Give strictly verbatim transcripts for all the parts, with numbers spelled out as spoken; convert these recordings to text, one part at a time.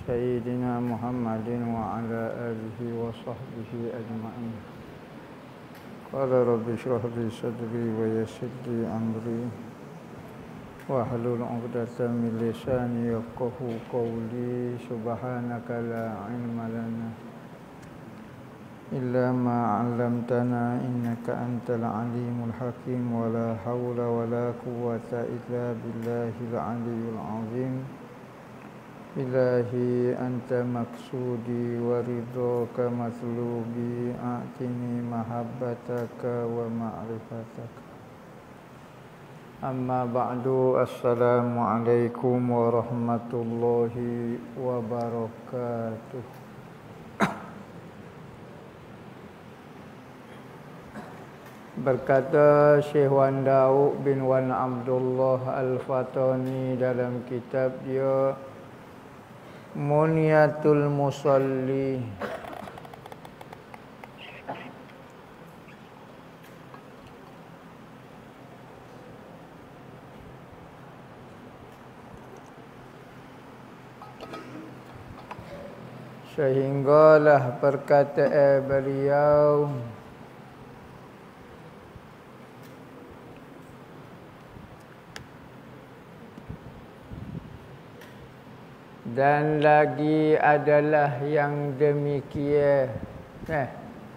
سيدنا محمد وعلى آله وصحبه أجمعين. قال رب اشرح لي صدري ويسر لي أمري واحلل عقدة من لساني يفقهوا قولي. سبحانك لا علم لنا إلا ما علمتنا إنك أنت العليم الحكيم. ولا حول ولا قوة إلا بالله العلي العظيم. إلهي أنت مقصودي ورضاك مطلوبي. أعطني محبتك ومعرفتك. أما بعد. السلام عليكم ورحمة الله وبركاته. Berkata Syekh Wan Daud bin Wan Abdullah Al-Fatani dalam kitab dia Munyatul Musalli, sehinggalah perkataan beliau dan lagi adalah yang demikian eh.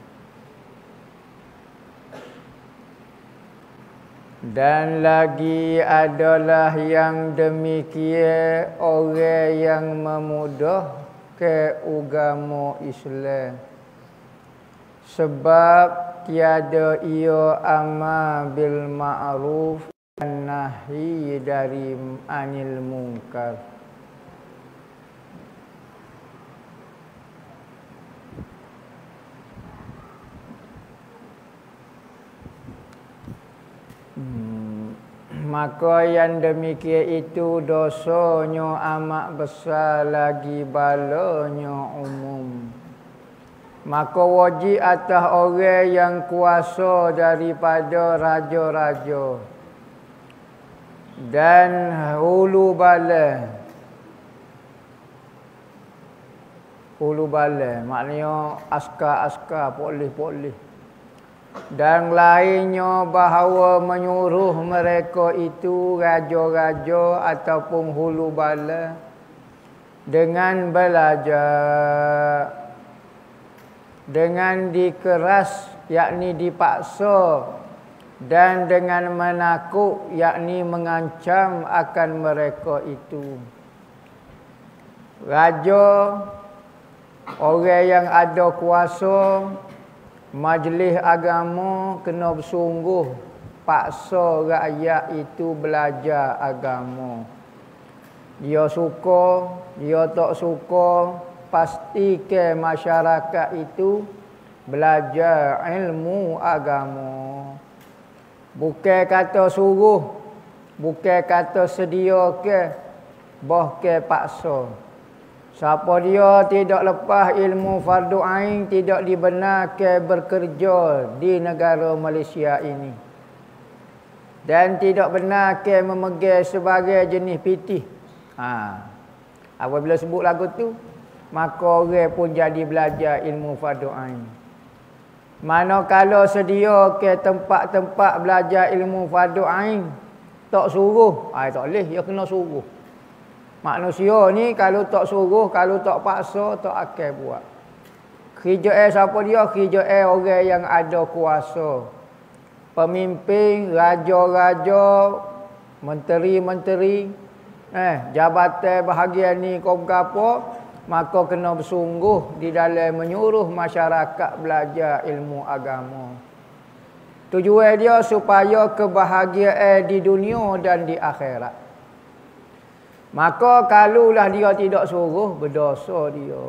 Dan lagi adalah yang demikian orang yang memudah ke agama Islam, sebab tiada ia amar bil ma'ruf dan nahi dari anil munkar. Hmm. Maka yang demikian itu dosanya amat besar, lagi balanya umum. Maka wajib atas orang yang kuasa daripada raja-raja dan hulu bala. Hulu bala maknanya askar-askar, polis-polis dan lainnya, bahawa menyuruh mereka itu raja-raja ataupun hulu bala dengan belajar, dengan dikeras yakni dipaksa, dan dengan menakut yakni mengancam akan mereka itu. Raja, orang yang ada kuasa, majlis agama kena bersungguh paksa rakyat itu belajar agama. Dia suka, dia tak suka, pastikan masyarakat itu belajar ilmu agama. Bukan kata suruh, bukan kata sedia ke, bahkan paksa. Siapa dia tidak lepas ilmu fardu ain tidak dibenarkan bekerja di negara Malaysia ini. Dan tidak benarkan memegang sebagai jenis pitih. Ha. Apabila sebut lagu tu, maka orang pun jadi belajar ilmu fardu ain. Manakala sedia ke tempat-tempat belajar ilmu fardu ain, tak suruh, ai tak boleh, dia kena suruh. Manusia ni kalau tak suruh, kalau tak paksa, tak akan buat. Kerja eh siapa dia? Kerja eh orang yang ada kuasa. Pemimpin, raja-raja, menteri-menteri, eh jabatan bahagian ni kau berapa, maka kena bersungguh di dalam menyuruh masyarakat belajar ilmu agama. Tujuan dia supaya kebahagiaan di dunia dan di akhirat. Maka kalaulah dia tidak suruh, berdosa dia.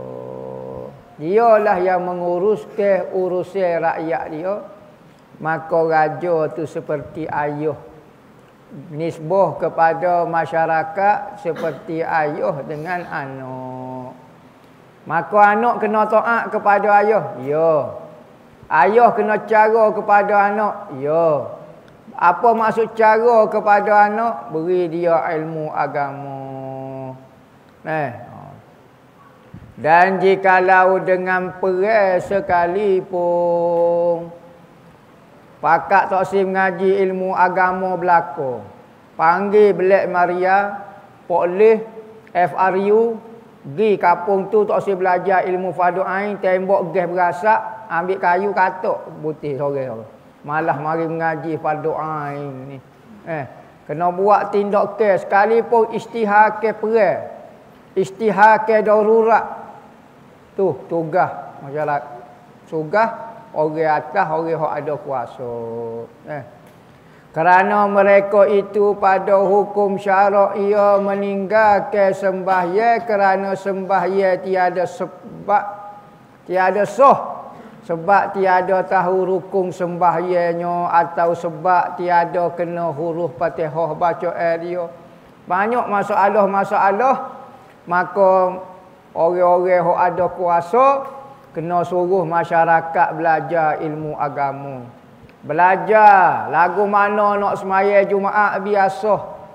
Dialah yang menguruskan urusan rakyat dia. Maka raja tu seperti ayah. Nisbah kepada masyarakat seperti ayah dengan anak. Maka anak kena taat kepada ayah. Ya. Ayah kena cara kepada anak. Ya. Apa maksud cara kepada anak? Beri dia ilmu agama. Eh. Dan jikalau dengan perai sekalipun, pakak Tok Sim ngaji ilmu agama belaka, panggil Black Maria, Polis, F R U, pergi kampung tu Tok Sim belajar ilmu fardu ain, tembok gas berasak, ambil kayu katuk putih sore-sore. Malah mari mengaji fardu ain ni. Eh, kena buat tindak kes sekalipun istihar ke perai, istihar ke darurat. Tu tugas masyarakat. Tugas orang atas, orang yang ada kuasa. Eh. Kerana mereka itu pada hukum syarak ia meninggalkan sembahyang kerana sembahyang tiada sebab, tiada sah. Sebab tiada tahu rukun sembahyangnya atau sebab tiada kena huruf Fatihah baca dia. Banyak masalah-masalah, maka orang-orang yang ada kuasa kena suruh masyarakat belajar ilmu agama. Belajar lagu mana nak semaya Jumaat biasa.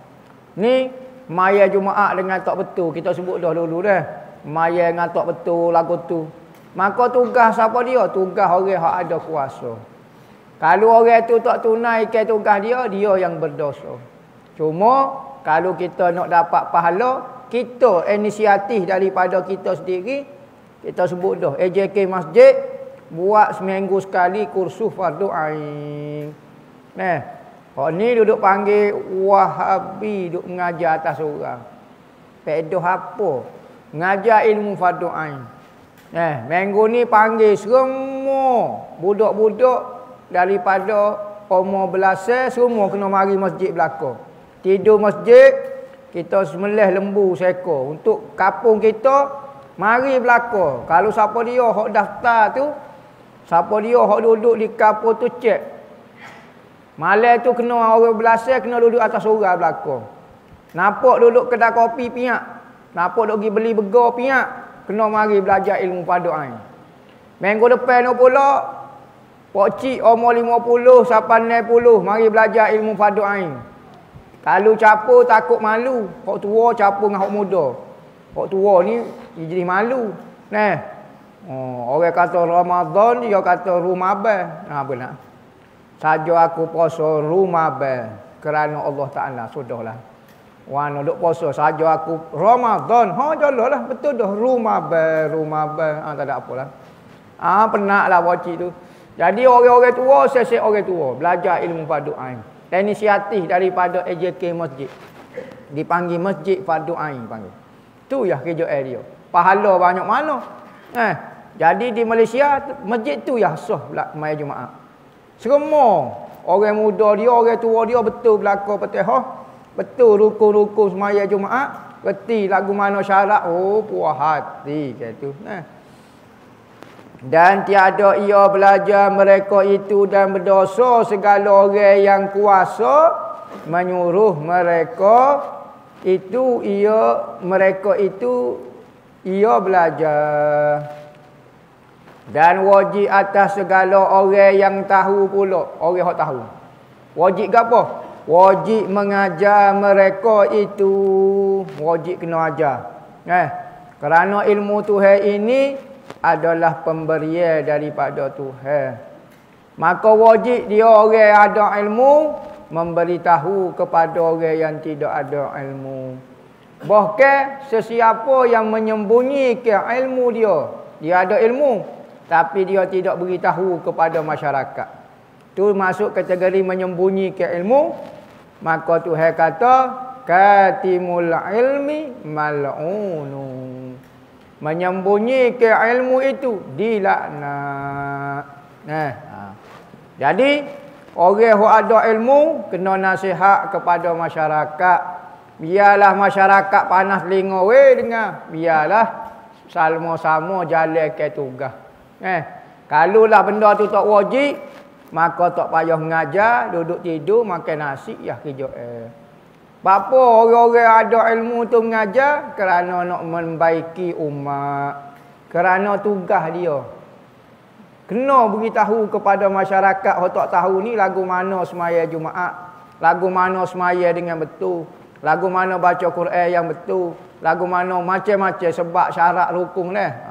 Ni maya Jumaat dengan tak betul. Kita sebut dah dulu dah. Maya dengan tak betul lagu tu. Maka tugas siapa dia? Tugas orang yang ada kuasa. Kalau orang tu tak tunaikan tugas dia, dia yang berdosa. Cuma kalau kita nak dapat pahala, kita inisiatif daripada kita sendiri. Kita sebut dah A J K Masjid buat seminggu sekali kursus fardu ain. Nah, hok ni duduk panggil Wahabi, duduk mengajar atas orang. Pedoh apa? Mengajar ilmu fardu ain. Nah, minggu ni panggil semua budak-budak daripada umur belasan semua kena mari masjid belakang. Tidur masjid, kita sembelih lembu seekor untuk kampung kita, mari belakang. Kalau siapa dia hok daftar tu, siapa dia hok duduk di kampung tu cek. Malam tu kena orang belasan kena duduk atas orang belakang. Nampak duduk kedai kopi piak, nampak duk pergi beli burger piak, kena mari belajar ilmu fardu ain. Minggu depan tu pula pak cik umur lima puluh sampai enam puluh mari belajar ilmu fardu ain. Kalau capur takut malu, hok tua capur dengan hok muda. Hok tua ni jadi malu. Nah. Oh, orang kata Ramadan, dia kata Ramadan. Nah, apa nak? Saja aku puasa Ramadan kerana Allah Taala, sudahlah. Wana duk puasa saja aku Ramadan. Ha jalalah betul dah Ramadan, Ramadan. Ah tak ada apalah. Ah penatlah wajib tu. Jadi orang-orang tua, sesek orang tua belajar ilmu fardu ain. Inisiatif daripada A J K Masjid. Dipanggil Masjid Fardu Ain panggil. Tu ya kerja dia. Pahala banyak mana. Eh, jadi di Malaysia masjid tu ya sah pula mai Jumaat. Semua orang muda dia, orang tua dia betul belaka Fatihah, betul rukun-rukun semaya Jumaat, reti lagu mana syarat, oh puas hati gitu. Eh. Dan tiada ia belajar mereka itu dan berdosa segala orang yang kuasa menyuruh mereka itu ia mereka itu ia belajar. Dan wajib atas segala orang yang tahu pula, orang yang tahu. Wajib ke apa? Wajib mengajar mereka itu, wajib kena ajar. Eh, kerana ilmu Tuhan ini adalah pemberian daripada Tuhan. Maka wajib dia orang yang ada ilmu memberitahu kepada orang yang tidak ada ilmu. Bahkan sesiapa yang menyembunyikan ilmu dia, dia ada ilmu tapi dia tidak beritahu kepada masyarakat, tu masuk kategori menyembunyikan ilmu. Maka Tuhan kata katimul ilmi mal'unu, menyembunyikan ilmu itu dilaknat. Nah, ha. Jadi orang yang ada ilmu kena nasihat kepada masyarakat. Biarlah masyarakat panas telinga weh dengar. Biarlah sama-sama jalan ke tugas. Eh, kalaulah benda tu tak wajib, maka tak payah mengajar, duduk tidur makan nasi ya kerja eh. Apa orang-orang ada ilmu tu mengajar kerana nak membaiki umat, kerana tugas dia. Kena beritahu kepada masyarakat yang tak tahu ni lagu mana semaya Jumaat, lagu mana semaya dengan betul, Lagu mana baca Quran yang betul. Lagu mana macam-macam sebab syarat rukun ni. Ha.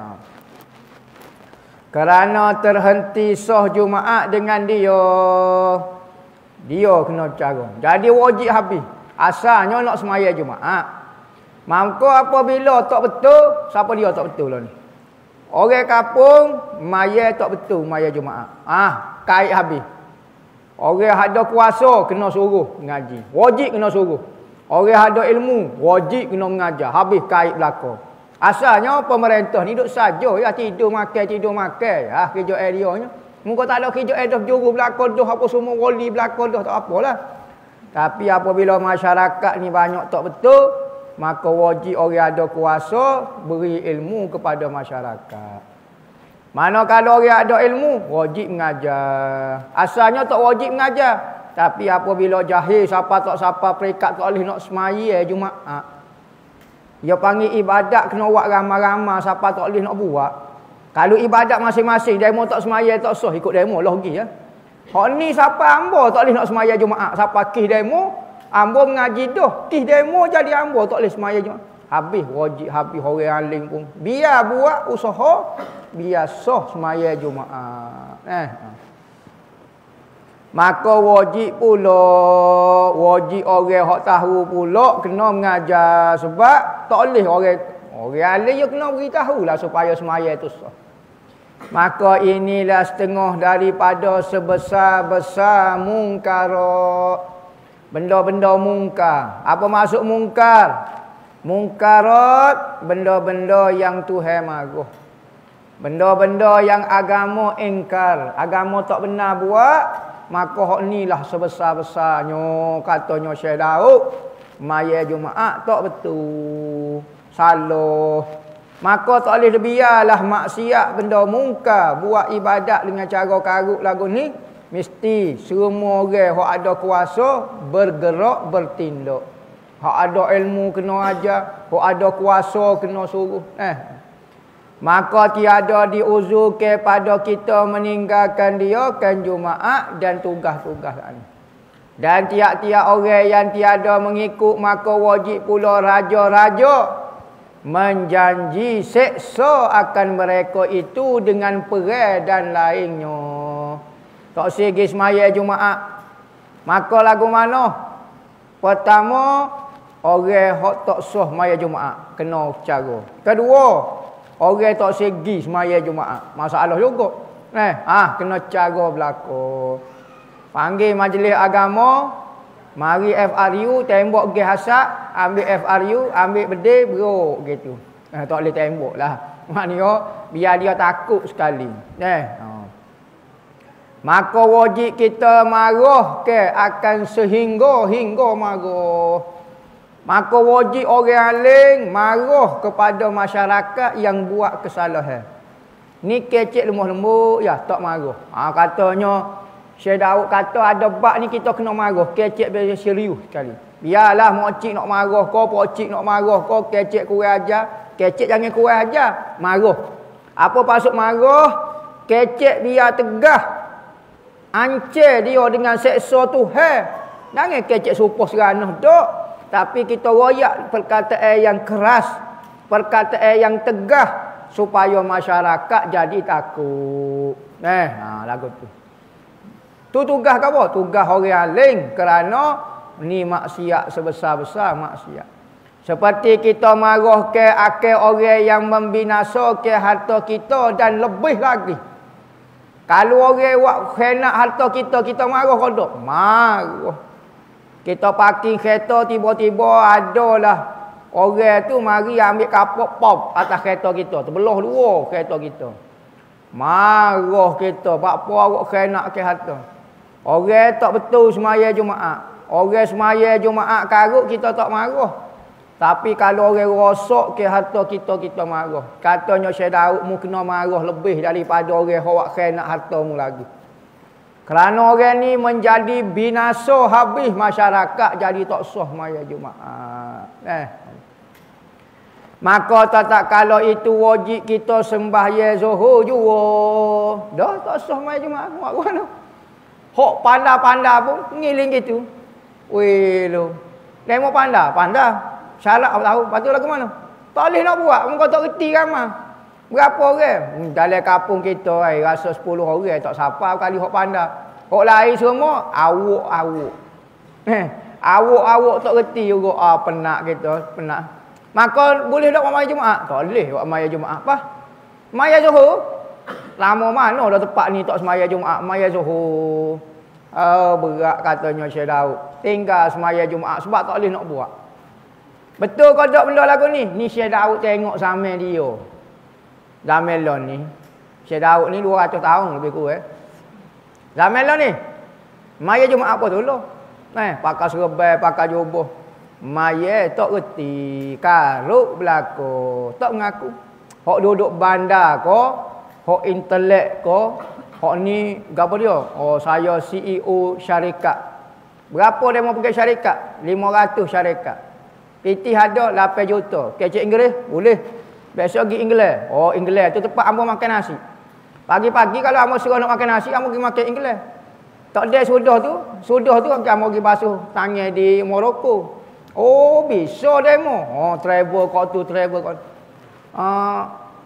Kerana terhenti sah Jumaat dengan dia. Dia kena cara. Jadi wajib habis. Asalnya nak semaya Jumaat. Maka apabila tak betul, siapa dia tak betul lah ni? Orang kampung, maya tak betul maya Jumaat. Ah, kait habis. Orang ada kuasa kena suruh ngaji. Wajib kena suruh. Orang ada ilmu, wajib kena mengajar. Habis kait belaka. Asalnya pemerintah ni duduk saja ya, tidur makan tidur makan ya kerja areanya. Muka tak ada kerja dah juru belaka dah apa semua wali belaka dah tak apalah. Tapi apabila masyarakat ni banyak tak betul, maka wajib orang ada kuasa beri ilmu kepada masyarakat. Mana kalau orang ada ilmu, wajib mengajar. Asalnya tak wajib mengajar. Tapi apabila jahil siapa tak siapa peringkat tak boleh nak semaya Jumaat. Dia panggil ibadat kena buat ramai-ramai siapa tak boleh nak buat. Kalau ibadat masing-masing demo tak semaya tak sah ikut demo lah pergi ya. Hak ni siapa hamba tak boleh nak semaya Jumaat, siapa kih demo, hamba mengaji dah, kih demo jadi hamba tak boleh semaya Jumaat. Habis wajib habis orang alim pun. Biar buat usaha, biar sah semaya Jumaat. Eh. Maka wajib pula, wajib orang hak tahu pula kena mengajar sebab tak boleh orang orang alim dia kena beritahulah supaya semaya itu sah. Maka inilah setengah daripada sebesar-besar mungkarat. Benda-benda mungkar. Apa maksud mungkar? Mungkarat benda-benda yang Tuhan marah. Benda-benda yang agama ingkar, agama tak benar buat, maka hak inilah sebesar-besarnya katanya Syekh Daud. Maya Jumaat tak betul. Salah. Maka tak boleh biarlah maksiat benda mungkar buat ibadat dengan cara karut lagu ni. Mesti semua orang hak ada kuasa bergerak bertindak. Hak ada ilmu kena ajar, hak ada kuasa kena suruh. Eh. Maka tiada diuzur kepada kita meninggalkan dia kan Jumaat dan tugas-tugas lain. Dan tiap-tiap orang yang tiada mengikut maka wajib pula raja-raja menjanji seksa akan mereka itu dengan perang dan lainnya. Tak segi semaya Jumaat. Maka lagu mana? Pertama, orang hak tak sah semaya Jumaat kena cara. Kedua, orang tak segi semaya Jumaat. Masalah juga. Eh, ah kena cara berlaku. Panggil majlis agama, mari F R U tembok pergi hasad, ambil F R U, ambil bedil berok gitu. Eh, tak boleh tembok lah. Maknanya biar dia takut sekali. Eh, oh. Maka wajib kita marah ke akan sehingga hingga marah. Maka wajib orang alim marah kepada masyarakat yang buat kesalahan. Ni kecek lemah-lembut ya tak marah. Ha, katanya Syekh Daud kata ada bab ni kita kena marah, kecek biasa serius sekali. Biarlah mokcik nak marah kau, pokcik nak marah kau, kecek kurang ajar, kecek jangan kurang ajar, marah. Apa maksud marah? Kecek biar tegah. Ancel dia dengan seksa Tuhan. Jangan kecek supos seranah dok. Tapi kita royak perkataan yang keras, perkataan yang tegah supaya masyarakat jadi takut. Eh, ha lagu tu. Tu tugas apa? Tugas orang alim kerana ni maksiat sebesar-besar maksiat. Seperti kita marah ke akal orang yang membinasakan harta kita dan lebih lagi. Kalau orang buat khianat harta kita, kita marah ke tak? Marah. Kita parking kereta tiba-tiba adalah orang tu mari ambil kapok pop atas kereta kita. Terbelah dua kereta kita. Marah kita. Apa awak khianat ke harta? Orang tak betul semaya Jumaat. Orang semaya Jumaat karut kita tak marah. Tapi kalau orang rosak ke harta kita, kita marah. Katanya Syekh Daud mu kena marah lebih daripada orang yang khianat harta mu lagi. Kerana orang ni menjadi binasa habis masyarakat jadi tak sah semaya Jumaat. Eh. Maka tak kalau itu wajib kita sembahyang Zuhur juga. Dah tak sah semaya Jumaat. Buat mana? Hok pandai-pandai pun ngiling gitu. Weh lo. Demo pandai, pandai. Syarat apa tahu, lepas tu lagu mana? Tak boleh nak buat, muka tak reti ramai. Berapa orang? Hmm, dalam kampung kita, eh, rasa sepuluh orang, tak siapa kali hok pandai. Hok lain semua, awuk-awuk. Eh, awuk-awuk tak reti juga. Ah, penat kita, penat. Maka boleh tak buat maya Jumaat? Tak boleh buat maya Jumaat. Apa? Maya Zuhur? Lama mana dah tempat ni tak semaya Jumaat, maya Zuhur. Oh, berat katanya Syekh Daud. Tinggal semaya Jumaat sebab tak boleh nak buat. Betul kau tak benda lagu ni? Ni Syekh Daud tengok zaman dia. Zaman lon ni. Syekh Daud ni dua ratus tahun lebih kurang. Zaman lon ni. Maya Jumaat apa dulu? Eh, pakai serban, pakai jubah. Maya tak reti, karuk berlaku, tak mengaku. Hok duduk bandar ko, hok intelek ko, hok ni gapo dia? Oh, saya C E O syarikat. Berapa dia mau pergi syarikat? lima ratus syarikat. P T ada lapan juta. Kecik Inggeris? Boleh. Biasa pergi Inggeris. Oh, Inggeris tu tempat ambo makan nasi. Pagi-pagi kalau ambo suruh nak makan nasi, ambo pergi makan Inggeris. Tak ada sudah tu, sudah tu ambo pergi basuh tangan di Morocco. Oh, bisa demo. Oh, travel kau tu, travel kau. Uh,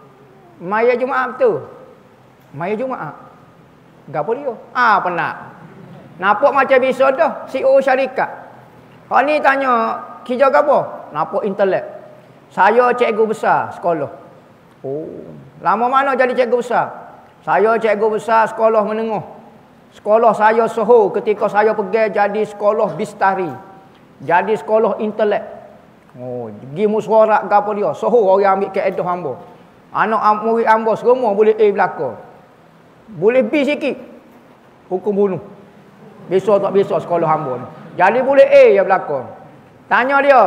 Maya Jumaat tu. Maya Jumaat. Gapo dia? Ah, penat. Nampak macam bisa dah C E O syarikat. Hak ni tanya, kerja gapo? Nampak intelek. Saya cikgu besar sekolah. Oh, lama mana jadi cikgu besar? Saya cikgu besar sekolah menengah. Sekolah saya Soho ketika saya pergi jadi sekolah Bistari. Jadi sekolah intelek. Oh, pergi musyawarah gapo dia? Soho orang ambil kaedah hamba. Anak murid hamba semua boleh A belaka. Boleh B sikit. Hukum bunuh. Besok tak besok sekolah hamba ni. Jadi boleh A yang belaka. Tanya dia.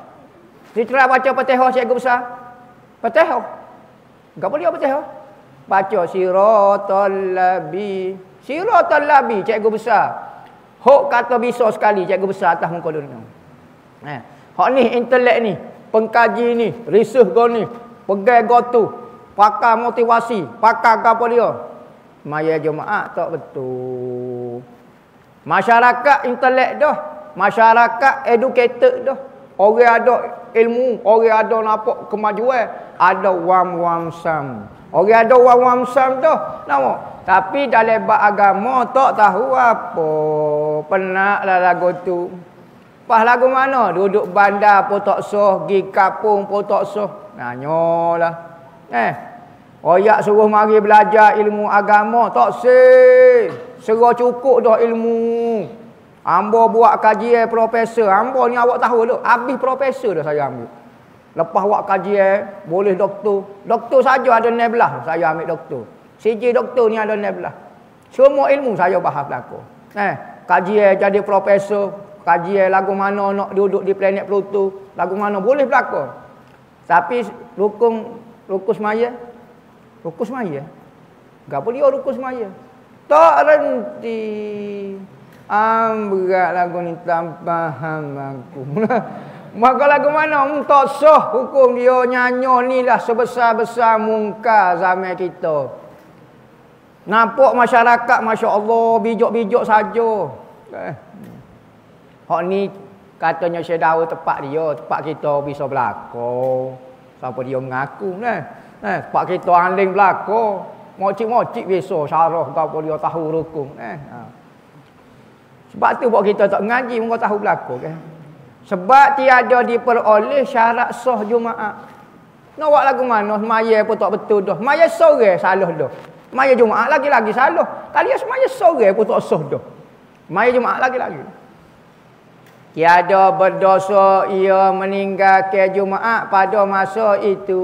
Dia try baca Fatihah cikgu besar. Fatihah. Gapo dia Fatihah? Baca siratal labi. Siratal labi cikgu besar. Hok kata bisa sekali cikgu besar atas muka dunia. Eh, hak ni intelek ni, pengkaji ni, research go ni, pegai go tu, pakar motivasi, pakar apa dia? Maya Jumaat tak betul. Masyarakat intelek dah, masyarakat educated dah. Orang ada ilmu, orang ada nampak kemajuan, ada wam-wam sam. Orang ada wam-wam sam dah, nampak. Tapi dalam bab agama tak tahu apa. Penatlah lagu tu. Pas lagu mana? Duduk bandar pun tak sah, pergi kampung pun tak sah. Nanyalah. Eh, oyak suruh mari belajar ilmu agama tak sah. Serah cukup dah ilmu. Ambo buat kajian profesor. Ambo ni awak tahu tu, habis profesor dah saya ambil. Lepas buat kajian, boleh doktor. Doktor saja ada enam belas, saya ambil doktor. C J doktor ni ada enam belas. Semua ilmu saya bahas belaka. Eh, kajian jadi profesor, kajian lagu mana nak duduk di planet Pluto, lagu mana boleh belaka. Tapi rukun rukun semaya, rukun semaya. Gapo dia rukun semaya? Tak renti. Am berat lagu ni tak faham aku. Maka lagu mana? Hmm, tak sah hukum dia nyanyi ni lah sebesar-besar mungkar zaman kita. Nampak masyarakat, Masya Allah, bijak-bijak saja. Eh. Hak ni katanya Syekh Daud tepat dia, tepat kita bisa berlaku. Siapa dia mengaku ni? Eh, tepat kita anding berlaku. Mocik-mocik biasa syarah apa dia tahu rukun. Eh. Ha. Sebab tu buat kita tak ngaji, mereka tahu berlaku kan. Sebab tiada diperoleh syarat sah Jumaat. Nak buat lagu mana? Maya pun tak betul dah. Maya sore salah dah. Maya Jumaat lagi-lagi salah. Kali semaya sore pun tak sah dah. Maya Jumaat lagi-lagi. Tiada berdosa ia meninggalkan Jumaat pada masa itu.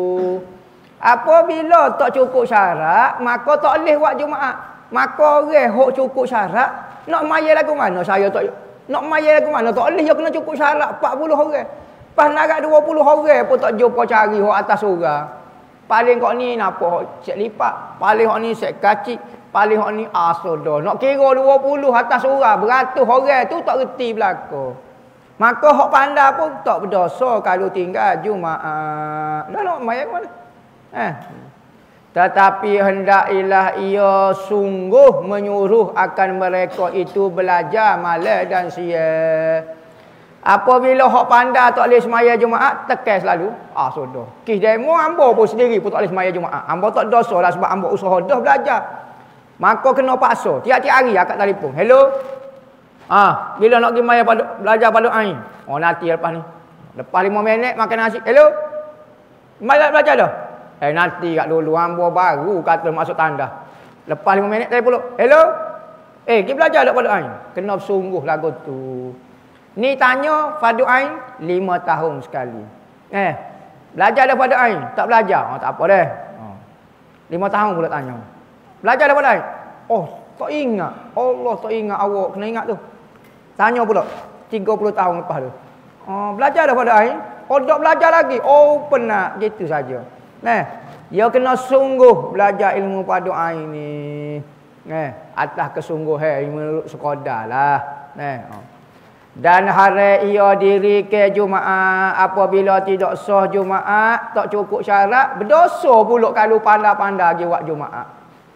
Apabila tak cukup syarat, maka tak boleh buat Jumaat. Maka orang hok cukup syarat, nak maya lagu mana? Saya tak nak maya lagu mana? Tak boleh, dia kena cukup syarat empat puluh orang. Pas nak dua puluh orang pun tak jumpa cari hok atas orang. Paling kau ni nampak hok cek lipat, paling hok ni cek kacik, paling hok ni asodo. Nak kira dua puluh atas orang, beratus orang tu tak reti belaka. Maka hok pandai pun tak berdosa kalau tinggal Jumaat. Dah nak maya mana? Eh. Tetapi hendaklah ia sungguh menyuruh akan mereka itu belajar malam dan siang. Apabila hak pandai tak boleh semaya Jumaat, tekan selalu. Ah sudah. Kis demo hamba pun sendiri pun tak boleh semaya Jumaat. Hamba tak dosa lah sebab hamba usaha dah belajar. Maka kena paksa. Tiap-tiap hari akak telefon. Hello. Ah, bila nak pergi maya pada belajar pada ain. Oh nanti lepas ni. Lepas lima minit makan nasi. Hello. Maya belajar dah. Eh nanti kat dulu hamba baru kata masuk tanda. Lepas lima minit telefon. Hello. Eh, kita belajar dak pada ain. Kena sungguh lagu tu. Ni tanya fardu ain lima tahun sekali. Eh, belajar daripada ain, tak belajar. Oh, tak apa deh. Oh. lima tahun pula tanya. Belajar daripada ain. Oh, tak ingat. Allah tak ingat awak kena ingat tu. Tanya pula tiga puluh tahun lepas tu. Oh, belajar daripada ain. Oh, tak belajar lagi. Oh, penat gitu saja. Nah, dia kena sungguh belajar ilmu fardu ain ni. Eh, atas kesungguhan ilmu sekodarlah. Nah, oh. Dan hari ia diri ke Jumaat, apabila tidak sah Jumaat, tak cukup syarat, berdosa pula kalau pandai-pandai pergi buat Jumaat.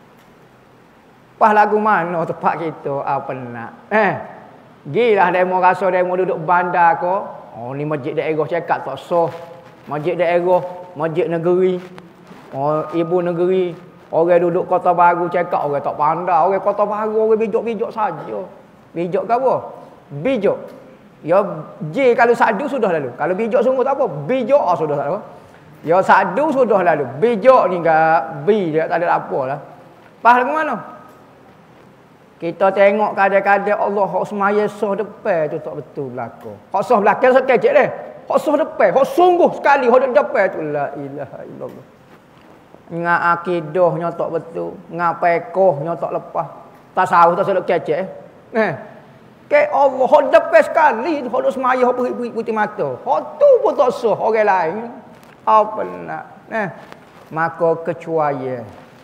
Pas lagu mana tempat kita? Ah penat. Eh, gilah demo rasa demo duduk bandar ko. Oh ni masjid daerah cakap tak sah. Masjid daerah, masjid negeri. Oh ibu negeri. Orang duduk Kota Baru cakap orang tak pandai. Orang Kota Baru orang bijak-bijak saja. Bijak ke apa? Bijak. Ya J kalau sadu sudah lalu. Kalau bijak sungguh tak apa. Bijak oh, sudah tak apa. Ya sadu sudah lalu. Bijak ni enggak B dia tak ada apa lah. Pas lagu mana? Kita tengok kadang-kadang Allah hak semaya sah depan tu tak betul berlaku. Hak sah belakang sok kecek deh. Hak sah depan, hak sungguh sekali hak depan tu la ilaha illallah. Ngak akidahnya tak betul, ngak pekohnya tak lepas. Tasawuf tak selok kecek eh. Eh. Ke Allah hak depan sekali hak duk semaya hak beri putih mata. Hak tu pun tak sah orang lain. Apa nak? Eh. Maka kecuali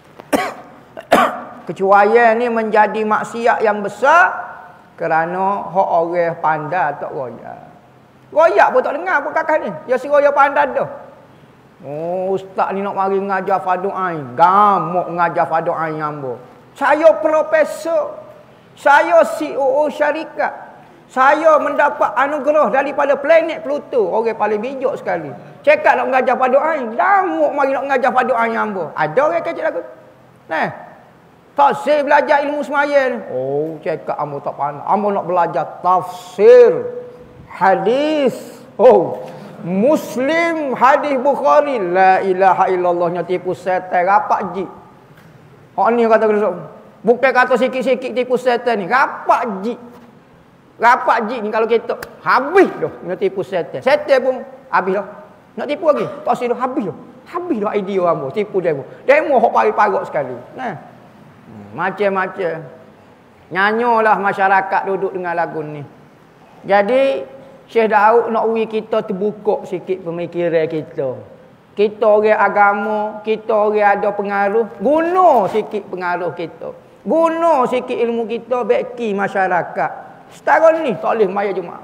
kecuali ni menjadi maksiat yang besar kerana hak orang pandai tak royak. Royak pun tak dengar pun kakak ni. Ya si royak pandai dah. Oh, ustaz ni nak mari ngajar fardu ain. Gamuk ngajar fardu ain hamba. Saya profesor. Saya C E O syarikat. Saya mendapat anugerah daripada planet Pluto. Orang paling bijak sekali. Cakap nak mengajar fardu ain. Gamuk mari nak mengajar fardu ain hamba. Ada orang kecil lagu. Nah. Tafsir belajar ilmu semaya ni. Oh, cakap hamba tak pandai. Hamba nak belajar tafsir hadis. Oh. Muslim hadis Bukhari la ilaha illallahnya tipu setan rapak ji. Hak ni kata bukan kata sikit-sikit tipu setan ni, rapak ji. Rapak ji ni kalau kita habis dah nak tipu setan. Setan pun habis dah. Nak tipu lagi, tak sih dah habis dah. Habis dah idea hamba tipu demo. Demo hak paling-paling sekali. Nah. Macam-macam. Nyanyolah masyarakat duduk dengan lagu ni. Jadi Syekh Daud nak uji kita terbuka sikit pemikiran kita. Kita orang agama, kita orang ada pengaruh, guna sikit pengaruh kita. Guna sikit ilmu kita beki masyarakat. Setara ni tak boleh maya Jumaat.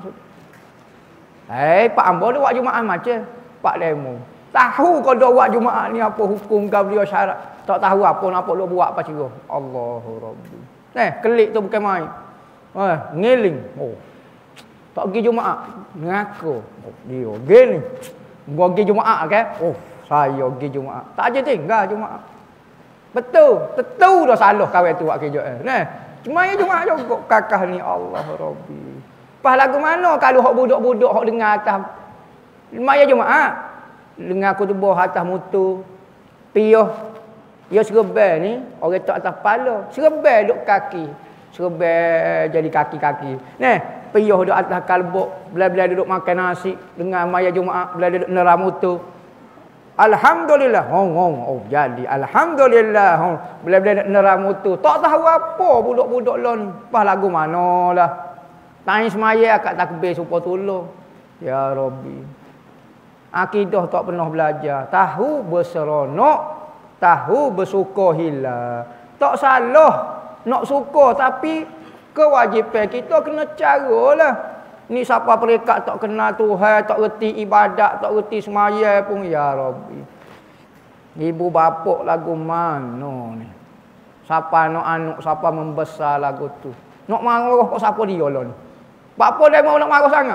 Eh, Pak Ambo dia buat Jumaat macam Pak Lemo. Tahu kau dah buat Jumaat ni apa hukum kau dia syarat. Tak tahu apa nak apa buat apa ciro. Allahu Rabbi. Eh, kelik tu bukan main. Eh, ngeling. Oh. Tak pergi Jumaat. Mengaku. Oh, dia gini. Gua pergi Jumaat kan? Oh, saya pergi Jumaat. Tak aja tinggal Jumaat. Betul. Betul dah salah kawan tu buat kerja. Eh. Nah, cuma ya Jumaat juga kakak ni Allah Rabbi. Pas lagu mana kalau hak budak-budak hak dengar atas maya Jumaat. Dengar aku tu bawah atas mutu. Piyah. Ya serban ni orang tak atas kepala. Serban duk kaki. Serban jadi kaki-kaki. Nah, piyah duduk atas kalbuk, bila-bila duduk makan nasi dengan maya Jumaat, bila duduk neramutu. Alhamdulillah. Hong hong. Oh jadi alhamdulillah. Hong bila-bila neramutu. Tak tahu apa budak-budak lon. Pas lagu manalah. Tanya semaya akak takbir supaya tolong. Ya Rabbi. Akidah tak pernah belajar. Tahu berseronok, tahu bersuka hilang. Tak salah nak suka tapi kewajipan kita kena caralah. Ni siapa perekat tak kenal Tuhan, tak reti ibadat, tak reti semaya pun ya Rabbi. Ibu bapa lagu mana ni? Siapa nak anak, siapa membesar lagu tu. Nak marah kok siapa dia lah ni. Bapa dia mau nak marah sangat.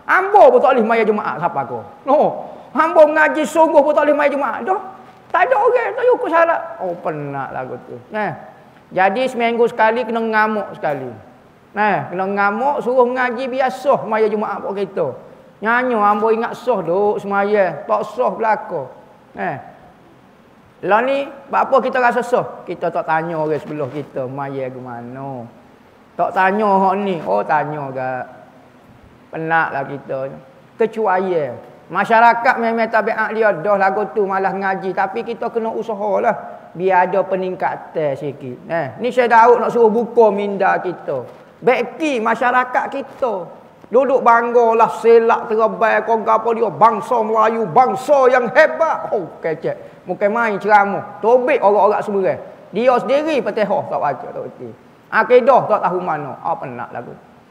Ambo pun tak boleh maya Jumaat siapa kau. No. Ambo mengaji sungguh pun tak boleh maya Jumaat. Dah. Tak ada orang, tak ikut syarat. Oh, penat lagu tu. Nah. Jadi seminggu sekali kena ngamuk sekali. Nah, kena ngamuk suruh mengaji biasa maya Jumaat pun kita. Nyanyi ambo ingat soh duk semaya, tak soh belaka. Nah. Lah ni, apa kita rasa soh? Kita tak tanya orang sebelah kita maya ke mana. Tak tanya hak ni. Oh, tanya gak. Penatlah kita. Kecuali masyarakat memang tabiat dia dah lagu tu malah ngaji, tapi kita kena usahalah biar ada peningkatan sikit. Nah, ni Syekh Daud nak suruh buka minda kita. Beki masyarakat kita. Duduk banggalah selak terbaik kau gapo dia bangsa Melayu, bangsa yang hebat. Oh, kecek. Mungkin main ceramah. Tobek orang-orang seberang. Dia sendiri Fatihah tak baca tak reti. Akidah tak tahu mana. Apa nak lagu.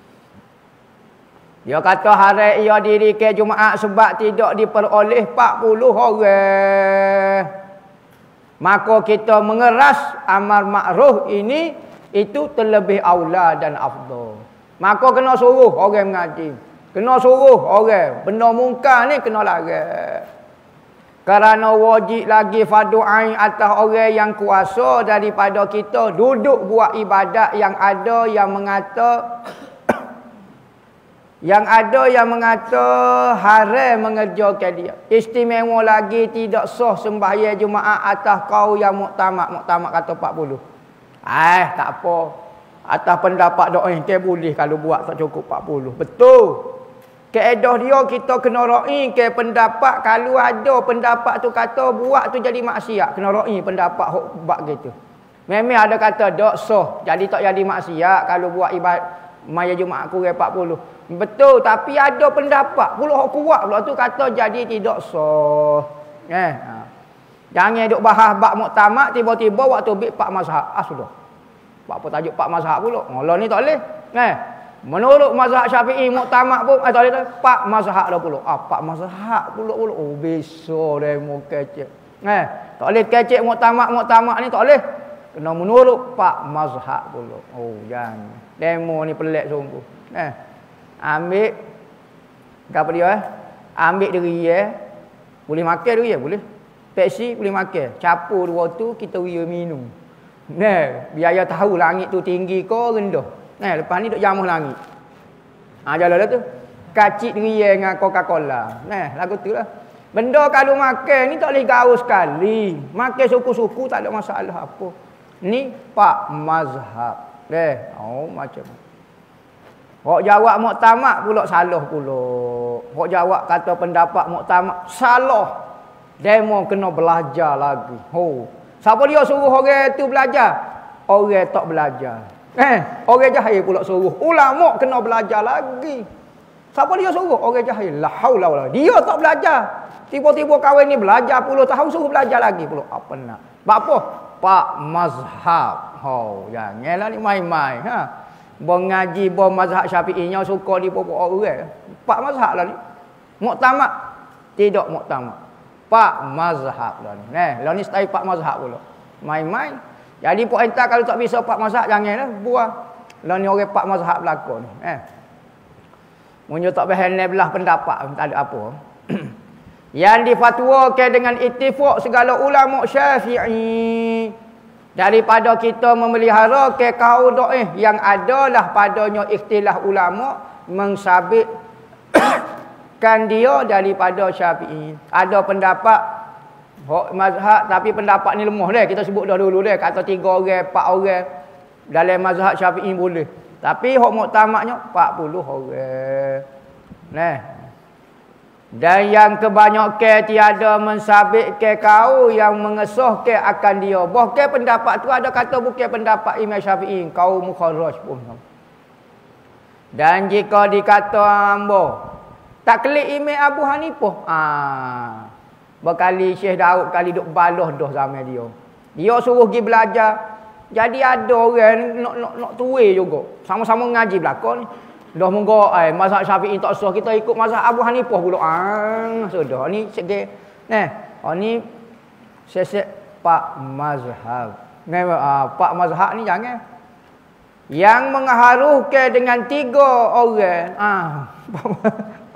Dia kata hari ia diri ke Jumaat sebab tidak diperoleh empat puluh orang. Maka kita mengeras amar ma'ruf ini itu terlebih aula dan afdal. Maka kena suruh orang mengaji. Kena suruh orang. Benda mungkar ni kena larang. Kerana wajib lagi fardu ain atas orang yang kuasa daripada kita duduk buat ibadat yang ada yang mengata yang ada yang mengata haram mengerjakan dia. Istimewa lagi tidak sah sembahyang Jumaat atas kau yang muktamad. Muktamad kata empat puluh. Eh, tak apa. Atas pendapat doa ke boleh kalau buat tak cukup empat puluh. Betul. Keedah dia kita kena ra'i ke pendapat kalau ada pendapat tu kata buat tu jadi maksiat. Kena ra'i pendapat hok bab gitu. Memang ada kata dak sah jadi tak jadi maksiat kalau buat ibadat maya Jumaat kurang empat puluh. Betul, tapi ada pendapat pula hok kuat pula tu kata jadi tidak sah. Eh. Ha. Jangan duk bahas bab muktamad tiba-tiba waktu bik pak mazhab. Ah sudah. Bab apa tajuk pak mazhab pula? Allah ni tak boleh. Eh. Menurut mazhab Syafi'i muktamad pun eh, tak boleh pak mazhab dah pula. Ah pak mazhab pula pula. Oh besar demo kecek. Eh, tak boleh kecek muktamad-muktamad ni tak boleh. Kena menurut pak mazhab pula. Oh jangan. Demo ni pelik sungguh. Eh. Ambil apa dia eh? Ambil diri eh. Boleh makan diri eh? Boleh. Pepsi boleh makan. Capur dua tu kita ria minum. Nah, biaya tahu langit tu tinggi ke rendah. Nah, lepas ni duk jamuh langit. Ha jalan lah tu. Kacik diri dengan Coca-Cola. Nah, lagu tu lah. Benda kalau makan ni tak boleh gaul sekali. Makan suku-suku tak ada masalah apa. Ni pak mazhab. Eh, oh macam hok jawab muktamad pula salah pula. Hok jawab kata pendapat muktamad salah. Demo kena belajar lagi. Ho. Siapa dia suruh orang tu belajar? Orang tak belajar. Eh, orang jahil pula suruh. Ulama kena belajar lagi. Siapa dia suruh? Orang jahil. La haula wala. Dia tak belajar. Tiba-tiba kawan ni belajar puluh tahun suruh belajar lagi pula. Apa nak? Bab apa? Pak mazhab. Ho, janganlah ni main-main ha. Bon ngaji bon mazhab Syafi'inya suka di pokok orang. Pak mazhab lah ni. Muktamad tidak muktamad. Pak mazhab lah ni. Nah, lah ni style pak mazhab pula. Main-main. Jadi puak entah kalau tak bisa pak mazhab janganlah buah. Lah ni orang pak mazhab belaka ni. Eh. Munyo tak faham belah pendapat tak ada apa. Yang difatwakan dengan ittifaq segala ulama Syafi'i daripada kita memelihara ke kaul doa yang adalah padanya ikhtilaf ulama mensabitkan dia daripada Syafi'i. Ada pendapat hak mazhab tapi pendapat ni lemah dah. Kita sebut dah dulu dah kata tiga orang, empat orang dalam mazhab Syafi'i boleh. Tapi hak muktamadnya empat puluh orang. Nah. Dan yang kebanyakan tiada mensabitkan kau yang mengesahkan akan dia. Bahkan pendapat tu ada kata bukan pendapat Imam Syafi'i, kau mukharraj pun. Dan jika dikata ambo tak klik Imam Abu Hanifah, ah berkali Syekh Daud kali duk balah dah zaman dia. Dia suruh pergi belajar. Jadi ada orang nak nak nak tuai juga. Sama-sama ngaji belakang ni. Dah monggo ai mazhab Syafi'i tak sah kita ikut mazhab Abu Hanifah pula. Ah sudah ni sikit. Nah, oh ni sesek pak mazhab. Nah, ah, pak mazhab ni jangan yang mengharukan dengan tiga orang. Ah apa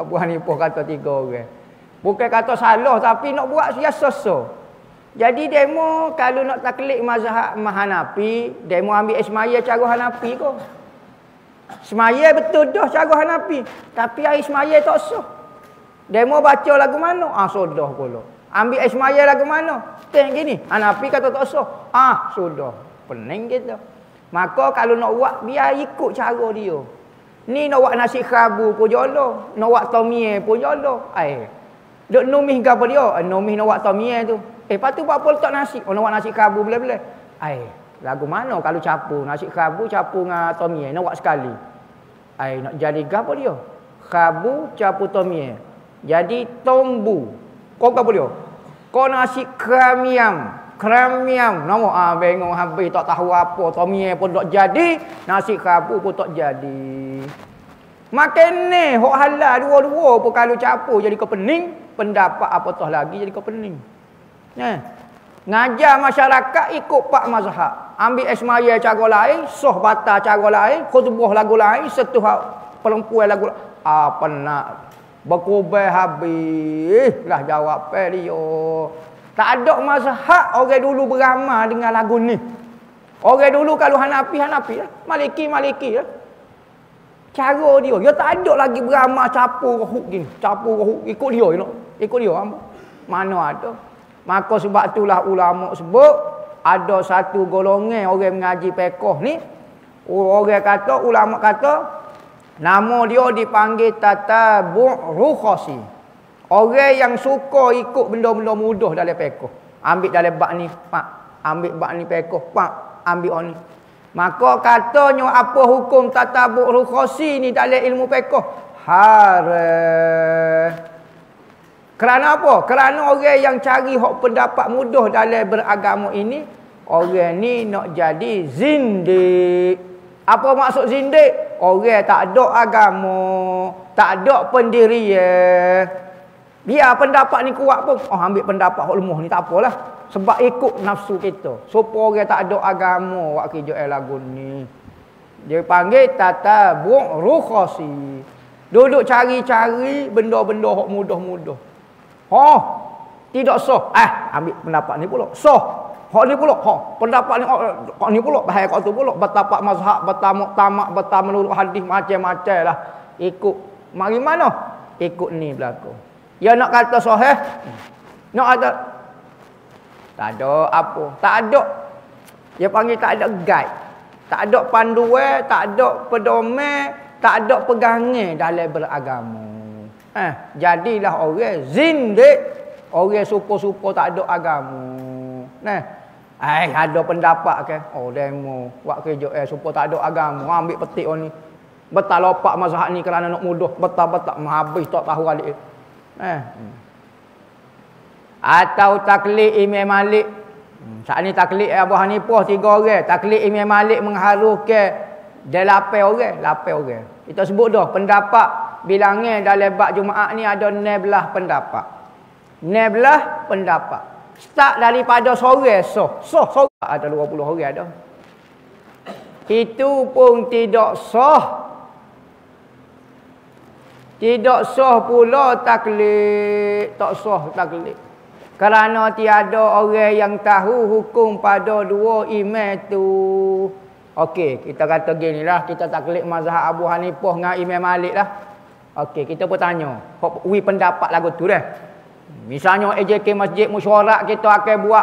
Abu Hanifah kata tiga orang. Bukan kata salah tapi nak buat siasat. Jadi demo kalau nak taklid mazhab Hanafi, demo ambil semaya cara Hanafi ko. Semaya betul dah cara Hanafi, tapi air semaya tak sah. Demo baca lagu mana? Ah sudah pula. Ambil air semaya lagu mana? Teng gini. Hanafi kata tak sah. Ah sudah. Pening kita. Maka kalau nak buat biar ikut cara dia. Ni nak buat nasi khabu pun jolo, nak buat tomie pun jolo. Ai. Duk numih gapo dia? Numih nak buat tomie tu. Eh patu buat apa letak nasi? Oh nak buat nasi khabu bila-bila. Ai, lagu mana kalau campur nasi khabu campur dengan tomie nak buat sekali. Ai nak jadi gapo dia? Khabu campur tomie. Jadi tombu. Kau gapo dia? Kau nasi kramiam. Kramiam, nama ah bengong habis tak tahu apa, tomie pun tak jadi, nasi khabu pun tak jadi. Makan ni hok halal dua-dua pun kalau campur jadi kau pening, pendapat apa toh lagi jadi kau pening. Nah, ngajar masyarakat ikut pak mazhab. Ambil esmaya cara lain, soh bata cara lain, khutbah lagu lain, setuh perempuan lagu lain. Apa nak berkubai habis lah jawab dia. Tak ada mazhab orang dulu beramal dengan lagu ni. Orang dulu kalau Hanafi, Hanafi lah. Maliki, Maliki lah. Cara dia. Dia tak ada lagi beramal capur rohuk gini. Capur rohuk. Ikut dia. You know? Ikut dia. Mana ada. Maka sebab itulah ulama sebut. Ada satu golongan orang mengaji pekoh ni. Orang kata, ulama kata. Nama dia dipanggil tatabu' rukhasi. Orang yang suka ikut benda-benda mudah dalam pekoh. Ambil dalam bab ni, pak. Ambil bab ni pekoh, pak. Ambil on ni. Maka katanya apa hukum tatabu' rukhasi ni dalam ilmu pekoh? Haram. Kerana apa? Kerana orang yang cari hak pendapat mudah dalam beragama ini, orang ni nak jadi zindik. Apa maksud zindik? Orang tak ada agama, tak ada pendirian. Biar pendapat ni kuat pun, oh ambil pendapat hak lemah ni tak apalah. Sebab ikut nafsu kita. Supaya orang tak ada agama wak kerja lagu ni. Dia panggil tatabu' rukhasi. Duduk cari-cari benda-benda hak mudah-mudah. Oh, tidak sah. Eh, ambil pendapat ni pula. Sah. Hak ni pula. Ha, pendapat ni hak ni pula. Bahaya kat tu pula. Betapak mazhab, betamuk tamak, betam menurut hadis macam-macam lah. Ikut. Mari mana? Ikut ni berlaku. Ya nak kata sahih. Nak ada. Tak ada apa. Tak ada. Dia panggil tak ada guide. Tak ada panduan, tak ada pedoman, tak ada pegangan dalam beragama. Eh, jadilah orang zindik, orang supo-supo tak ada agama. Nah, eh ada pendapat ke? Oh demo, buat kerja eh supo tak ada agama, ambil petik orang ni. Betal lopak mazhab ni kerana nak mudah, betal-betal habis tak tahu balik. Eh. Atau taklid Imam Malik. Hmm. Saat ni taklid Abu Hanifah tiga orang, taklid Imam Malik mengharukan delapan orang, lapan orang. Kita sebut dah pendapat bilangnya dalam bab Jumaat ni ada enam belas pendapat. enam belas pendapat. Start daripada sore soh. Soh sore ada dua puluh orang ada. Itu pun tidak sah. Tidak sah pula taklid. Tak sah taklid. Kerana tiada orang yang tahu hukum pada dua imam tu. Okey, kita kata gini lah. Kita taklid mazhab Abu Hanifah dengan Imam Malik lah. Okey, kita pun tanya. Wi pendapat lagu tu dah. Misalnya A J K Masjid Mesyuarat kita akan buat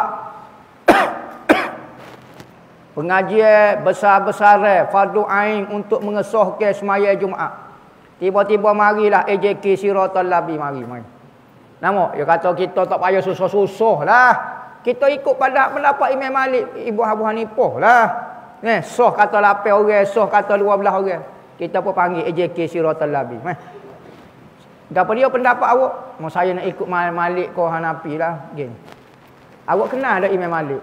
pengajian besar-besar fardu ain untuk mengesahkan semaya Jumaat. Tiba-tiba marilah A J K Siratal Labi mari mari. Nama dia kata kita tak payah susah-susah lah. Kita ikut pada pendapat Imam Malik, Ibu Abu Hanifah lah. Ni sah kata lapan orang, sah kata dua belas orang. Kita pun panggil A J K Siratal Labi. Meh. Gapo dia pendapat awak? Mau saya nak ikut Malik ke Hanafi lah, geng. Awak kenal tak Imam Malik?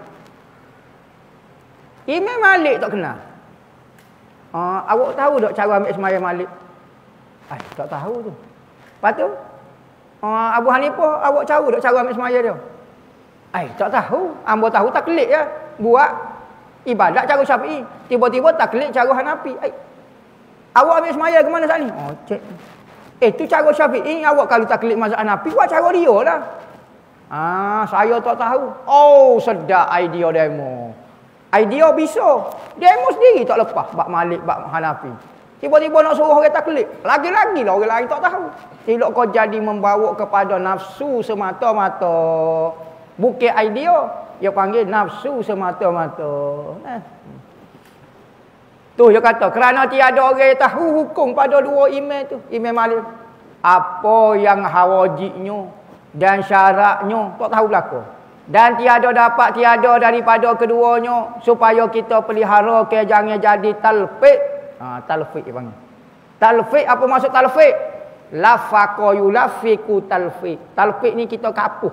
Imam Malik tak kenal. Uh, awak tahu tak cara ambil sembahyang Malik? Ai, tak tahu tu. Lepas tu uh, Abu Hanifah awak tahu tak cara ambil sembahyang dia? Ai, tak tahu. Ambo tahu taklid ya. Buat ibadat cara Syafi'i. Tiba-tiba taklid cara Hanafi. Ai. Awak ambil sembahyang ke mana saat ni? Oh, cek. Eh, tu cara Syafi'i. Awak kalau taklid mazhab Hanafi, buat cara dia lah. Ah, saya tak tahu. Oh, sedap idea demo. Idea bisa. Demo sendiri tak lepas. Bak Malik, bak Hanafi. Tiba-tiba nak suruh orang taklid. Lagi-lagi lah orang lain tak tahu. Tidak kau jadi membawa kepada nafsu semata-mata. Bukan idea. Dia panggil nafsu semata-mata. Eh. Tu dia kata, kerana tiada orang yang tahu hukum pada dua imam tu. Imam Malik. Apa yang hawajibnya dan syaratnya tak tahu belaka. Dan tiada dapat tiada daripada keduanya supaya kita pelihara ke jangan jadi talfiq. Ha, talfiq panggil. Talfiq apa maksud talfiq? Lafaqa yulafiqu talfiq. Talfiq ni kita kapuh.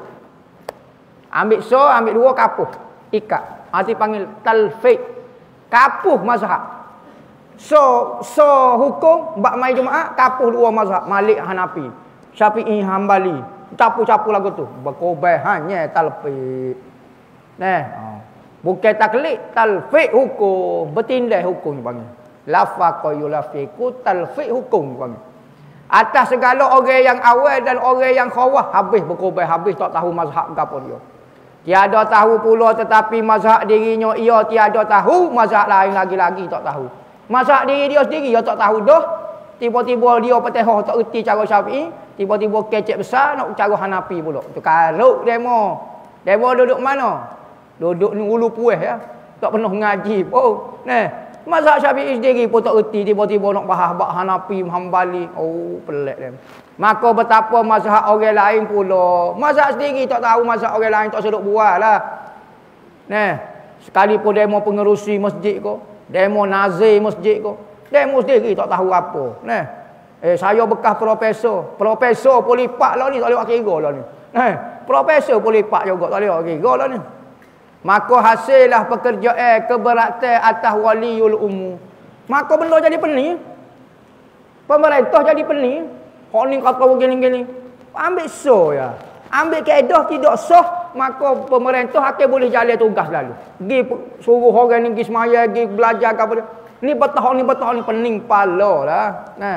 Ambil so, ambil dua kapuh. Ikat. Arti panggil talfiq. Kapuh mazhab. So, so hukum bak mai Jumaat kapuh dua mazhab, Malik Hanafi, Syafi'i Hambali. Capu-capu lagu tu. Berkobai hanya talfiq. Nah, bukan taklid, talfiq hukum, bertindak hukum panggil. Lafaqa yulafiqu talfiq hukum panggil. Atas segala orang yang awal dan orang yang khawah habis berkobai, habis tak tahu mazhab gapo dia. Tiada tahu pula tetapi mazhab dirinya ia tiada tahu, mazhab lain lagi-lagi tak tahu. Mazhab diri dia sendiri dia tak tahu dah. Tiba-tiba dia petehah tak erti cara Syafi'i, tiba-tiba kecek besar nak cara Hanafi pula. Tu karuk demo. Demo duduk mana? Duduk ni ulu pueh ya. Tak pernah ngaji pun. Nah, mazhab Syafi'i sendiri pun tak erti, tiba-tiba nak bahas bab Hanafi, Hambali. Oh, pelik dia. Maka betapa mazhab orang lain pula. Mazhab sendiri tak tahu, mazhab orang lain tak seduk buatlah. Nah, sekalipun demo pengerusi masjid ko, demo nazir masjid ko, demo sendiri tak tahu apa. Nah, eh saya bekas profesor. Profesor polipak lah ni, tak boleh kira lah ni. Nah, profesor polipak juga tak boleh kira lah ni. Maka hasillah pekerjaan keberatan atas waliul umum. Maka benda jadi pening. Pemerintah jadi pening. Hak ni kata begini-gini. Ambil so ya. Ambil kaedah tidak sah, maka pemerintah akan boleh jalan tugas lalu. Gi suruh orang ni pergi semaya, gi belajar ke apa dia. Ni betah ni betah ni pening pala lah. Nah.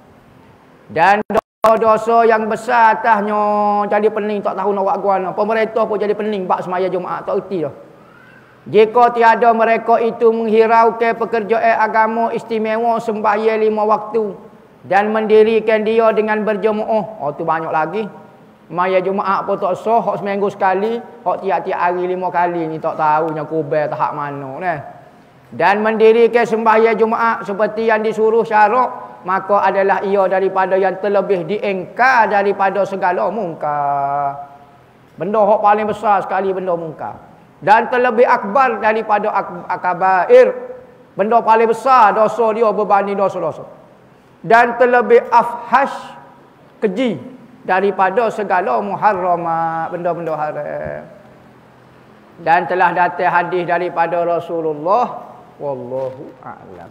Dan dosa yang besar atasnya jadi pening tak tahu nak buat guana. Pemerintah pun jadi pening bab semaya Jumaat tak erti dah. Jika tiada mereka itu menghiraukan pekerjaan agama istimewa sembahyang lima waktu dan mendirikan dia dengan berjemaah. Oh tu banyak lagi. Maya Jumaat pun tak sah, hak seminggu sekali, hak tiap-tiap hari lima kali ni tak tahunya kubel tahap mana nah. Dan mendirikan sembahyang Jumaat seperti yang disuruh syarak, maka adalah ia daripada yang terlebih diingkar daripada segala mungkar. Benda hak paling besar sekali benda mungkar. Dan terlebih akbar daripada ak- akabair. Benda paling besar dosa dia berbanding dosa-dosa. Dan terlebih afhash, keji daripada segala muharramat, benda-benda haram. Dan telah datang hadis daripada Rasulullah, wallahu a'lam.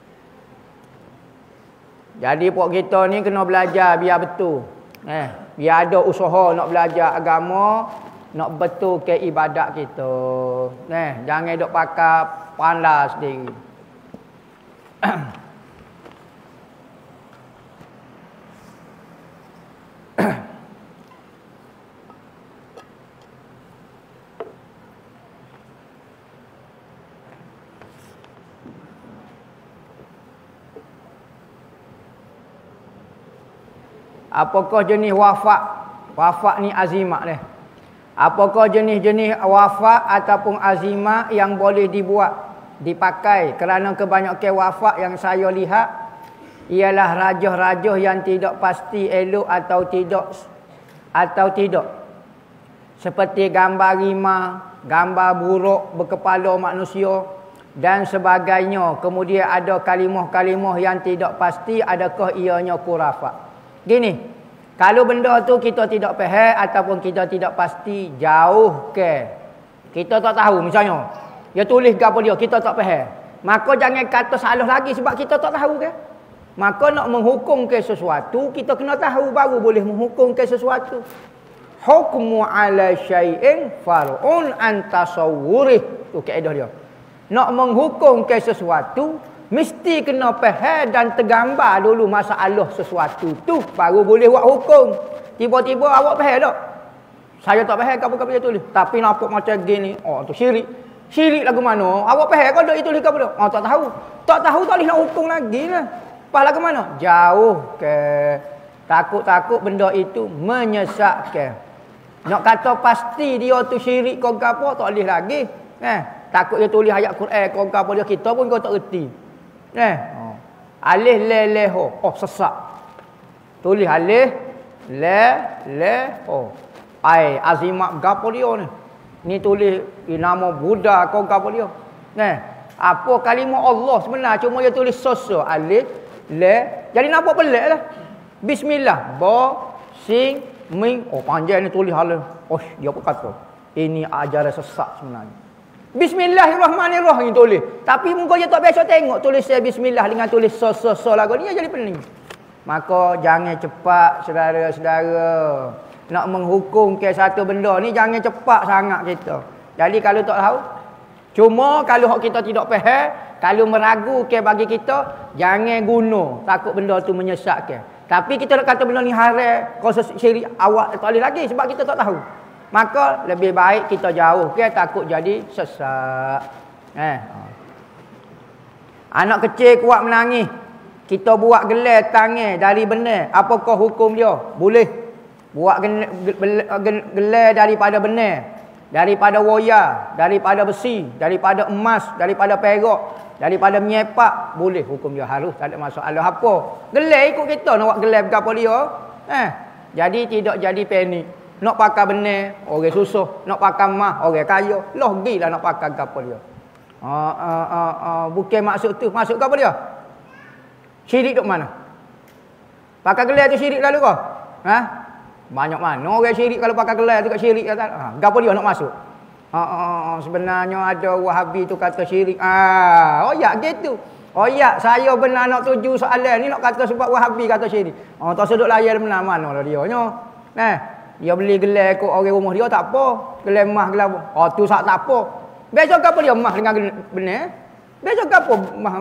Jadi pok kita ni kena belajar biar betul. Eh, biar ada usaha nak belajar agama, nak betul ke ibadat kita. Eh, jangan duk pakai pandai sendiri. Apakah jenis wafat? Wafat ni azimat ni. Apakah jenis-jenis wafat ataupun azimat yang boleh dibuat, dipakai? Kerana kebanyakan wafat yang saya lihat ialah rajah-rajah yang tidak pasti elok atau tidak atau tidak. Seperti gambar rimah, gambar buruk berkepala manusia dan sebagainya. Kemudian ada kalimah-kalimah yang tidak pasti, adakah ianya khurafat. Gini, kalau benda tu kita tidak faham ataupun kita tidak pasti, jauh ke. Kita tak tahu misalnya, dia tulis apa dia, kita tak faham. Maka jangan kata salah lagi sebab kita tak tahu ke. Maka nak menghukum ke sesuatu, kita kena tahu baru boleh menghukum ke sesuatu. Hukmu ala syai'in far'un an tasawwurih. Tu kaedah dia. Nak menghukum ke sesuatu, Mesti kena faham dan tergambar dulu masalah sesuatu tu baru boleh buat hukum. Tiba-tiba awak faham tak? Saya tak faham apa-apa dia tulis. Tapi nampak macam gini. Oh tu syirik. Syirik lagu mana? Awak faham ke tak itu tulis apa dah? Oh tak tahu. Tak tahu tak boleh nak hukum lagi lah. Pas lagu mana? Jauh ke. Takut-takut benda itu menyesatkan. Nak kata pasti dia tu syirik kau apa tak boleh lagi. Eh, takut dia tulis ayat Quran kau apa dia kita pun kau tak reti. Eh, oh. Alih le le ho. Oh sesak. Tulis alih le le ho. Ai azimat gapo dia ni. Ni tulis nama Buddha kau gapo dia. Eh, apa kalimah Allah sebenar cuma dia tulis soso alih le. Jadi nampak pelik lah. Bismillah ba sing ming. Oh panjang ni tulis halal. Oh dia apa kata? Ini ajaran sesat sebenarnya. Bismillahirrahmanirrahim tulis. Tapi muka dia tak biasa tengok tulis saya bismillah dengan tulis so so so lagu ni jadi pening. Maka jangan cepat saudara-saudara nak menghukum ke satu benda ni, jangan cepat sangat kita. Jadi kalau tak tahu, cuma kalau hak kita tidak faham, kalau meragu ke bagi kita, jangan guna takut benda tu menyesatkan. Tapi kita nak kata benda ni haram, kau syirik awak tak boleh lagi sebab kita tak tahu. Maka lebih baik kita jauh ke takut jadi sesat. Eh. Anak kecil kuat menangis. Kita buat gelar tangan dari benar. Apakah hukum dia? Boleh. Buat gelar daripada benar. Daripada wayar, daripada besi, daripada emas, daripada perak, daripada menyepak, boleh hukum dia harus tak ada masalah apa. Gelar ikut kita nak buat gelar berapa dia. Eh. Jadi tidak jadi panik. Nak pakai benar, orang susah. Nak pakai mah, orang kaya. Loh gilah nak pakai apa dia. Ah, ah, ah, ah. Bukan maksud tu. Maksud apa dia? Syirik duk mana? Pakai gelar tu syirik lalu kau? Ha? Banyak mana orang syirik kalau pakai gelar tu kat syirik kata. Ha, gapo dia nak masuk? Ah, ah, ah, sebenarnya ada Wahabi tu kata syirik. Ah, oh ya gitu. Oh ya, saya benar nak tuju soalan ni nak kata sebab Wahabi kata syirik. Oh tak sedut layar benar mana lah dia nya. Nah, dia beli gelar kot orang rumah dia tak apa. Gelar emas gelar apa. Oh tu sak tak apa. Besok apa dia emas dengan benar? Besok apa emas?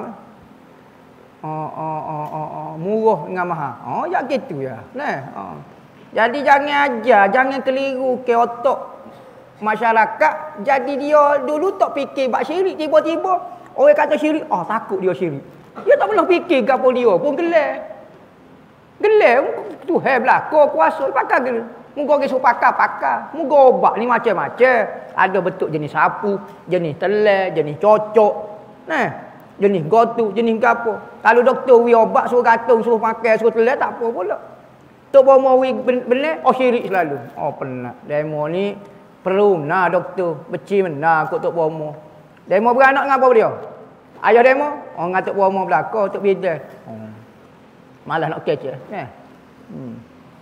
Oh oh oh oh, oh. Murah dengan mahal. Oh ya gitu ya. Nah. Oh. Jadi jangan ajar, jangan keliru ke otak masyarakat. Jadi dia dulu tak fikir bab syirik, tiba-tiba orang kata syirik, oh takut dia syirik. Dia tak pernah fikir gapo dia pun gelar. Gelar tu hai belaka kuasa pakai gelar. Muka orang suruh pakar-pakar. Muka obat ni macam-macam. Ada bentuk jenis sapu, jenis telai, jenis cocok. Nah, jenis gotu, jenis apa. Kalau doktor wi obat suruh kata, suruh pakai, suruh telai tak apa pula. Tok bomo wi benar, oh syirik selalu. Oh penat. Demo ni perlu nah doktor. Beci benar kot tok bomo. Demo beranak dengan apa dia? Ayah demo, oh dengan tok bomo belaka, tok bidan. Oh. Malah nak kecek. Nah. Hmm.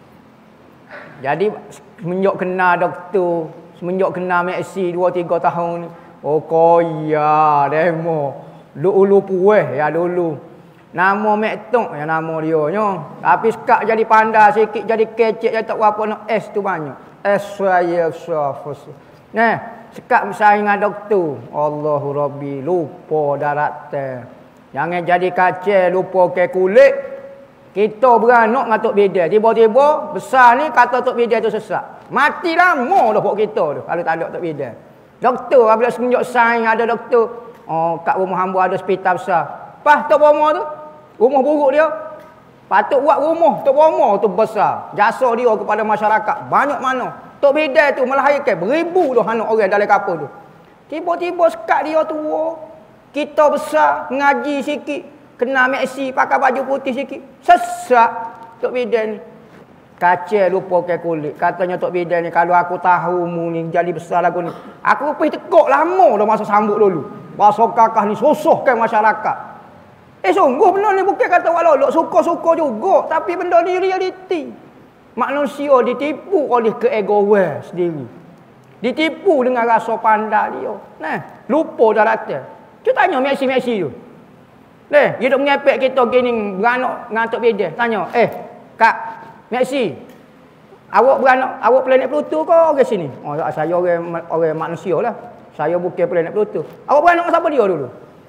Jadi semenjak kena doktor, semenjak kena meksi dua tiga tahun ni, oh koya demo. Dulu pueh ya dulu. Nama Mektok ya nama dia nya. Tapi sekak jadi pandai sikit jadi kecek jadi tak apa nak S tu banyak. S saya safus. Nah, sekak bersaing dengan doktor. Allahu Rabbi lupa darat teh. Jangan jadi kacau lupa ke kulit. Kita beranak dengan Tok Bidai. Tiba-tiba besar ni kata Tok Bidai tu sesat. Mati lama dah buat kita tu kalau tak ada Tok Bidai. Doktor apabila semenjak saing ada doktor. Oh, kat rumah hamba ada hospital besar. Pas Tok Bomo tu, rumah buruk dia. Patut buat rumah Tok Bomo tu besar. Jasa dia kepada masyarakat banyak mana. Tok Bidai tu melahirkan beribu dah anak orang dalam kapal tu. Tiba-tiba sekat dia tua. Kita besar ngaji sikit. Kena meksi pakai baju putih sikit. Sesak Tok Bidai ni. Kacau lupa ke kulit. Katanya Tok Bidai ni kalau aku tahu mu ni jadi besar lagu ni. Aku pergi tekuk lama dah masa sambut dulu. Bahasa kakak ni susahkan masyarakat. Eh sungguh benda ni bukan kata walolok. Suka-suka juga. Tapi benda ni realiti. Manusia ditipu oleh keegoan sendiri. Ditipu dengan rasa pandai dia. Nah, lupa dah rata. Cuba tanya meksi-meksi tu. Leh, dia duk mengepek kita gini beranak dengan Tok Bidai. Tanya, "Eh, Kak, Meksi. Awak beranak, awak planet Pluto ke orang sini?" Oh, saya orang orang manusia lah. Saya bukan planet Pluto. Awak beranak dengan siapa dia dulu?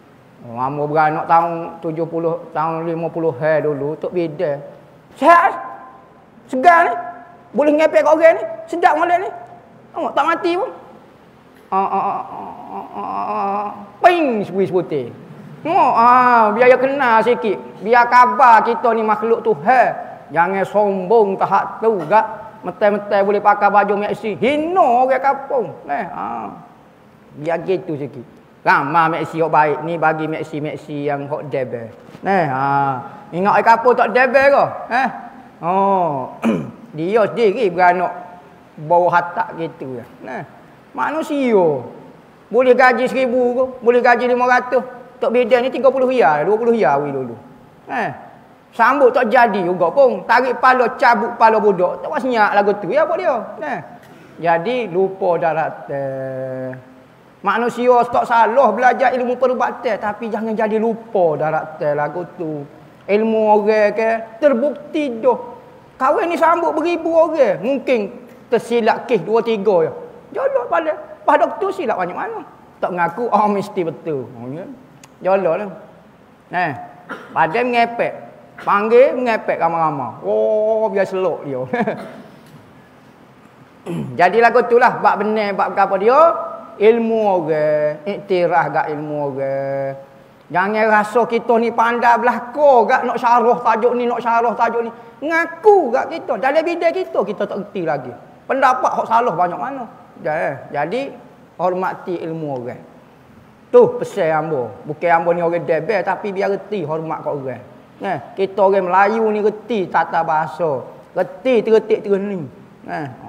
Lama beranak tahun tujuh puluh, tahun lima puluh hai dulu tok beda. Sehat. Segar ni. Boleh ngepek kat orang ni. Sedap molek ni. Tengok tak mati pun. Ah ah ah ah. Ping seputih. Tengok ah biar dia kenal sikit. Biar khabar kita ni makhluk Tuhan. Jangan sombong tahap tu gak. Metai-metai boleh pakai baju meksi. Hina orang kampung. Eh ah. Biar gitu sikit. Ramah meksi yang baik ni bagi meksi-meksi yang hok debel. Eh ha. Ingat ai kapo tak debel ke? Eh. Oh. Dia sendiri beranak bau hatak gitu ya. Nah. Manusia. Boleh gaji seribu ke? Boleh gaji lima ratus. Tok bedan ni tiga puluh riyal, dua puluh riyal dulu. Eh. Sambut tak jadi juga pun. Tarik pala cabut pala budak. Tak wasnyak lagu tu ya apa dia. Nah. Jadi lupa darat eh. Manusia tak salah belajar ilmu perubatan tapi jangan jadi lupa darat tel lagu tu. Ilmu orang ke terbukti dah. Kawan ni sambut beribu orang, mungkin tersilap kes dua tiga ya. Jolok pada pada doktor silap banyak mana. Tak mengaku oh mesti betul. Oh ya. Joloklah. Nah, pada mengepek. Panggil mengepek ramai-ramai. Oh, biar selok dia. Jadi lagu tulah bab benar bab apa dia? Ilmu orang, iktiraf gak ilmu orang. Jangan rasa kita ni pandai belaka gak nak syarah tajuk ni, nak syarah tajuk ni. Ngaku gak kita. Dalam bidang kita, kita tak erti lagi. Pendapat hak salah banyak mana. Jadi, hormati ilmu orang. Tu pesan ambo. Bukan ambo ni orang debel, tapi biar erti hormat kat orang. Nah, kita orang Melayu ni erti tata bahasa. Erti tertik-terni. Nah.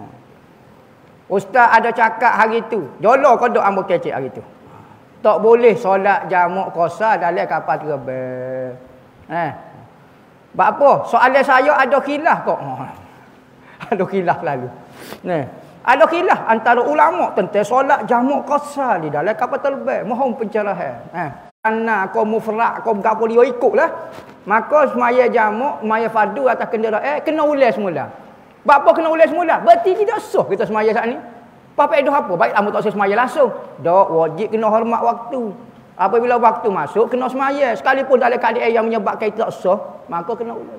Ustaz ada cakap hari tu. Jolo kodok ambo kecek hari tu. Tak boleh solat jamak qasar dalam kapal terbang. Eh. Bab apa? Soalan saya ada khilaf kok. Oh. Ada khilaf lalu. Nah, ada khilaf antara ulama tentang solat jamak qasar di dalam kapal terbang. Mohon pencerahan. Eh. Karena kau mufrad, kau gapo dia ikutlah. Maka semaya jamak, semaya fardu atas kenderaan eh kena ulas semula. Bapa kena ulas semula. Berarti tidak sah kita semaya saat ni. Papa dah apa? Baik amu tak usah semaya langsung. Dak wajib kena hormat waktu. Apabila waktu masuk kena semaya. Sekalipun dalam keadaan yang menyebabkan kita tak sah, maka kena ulas.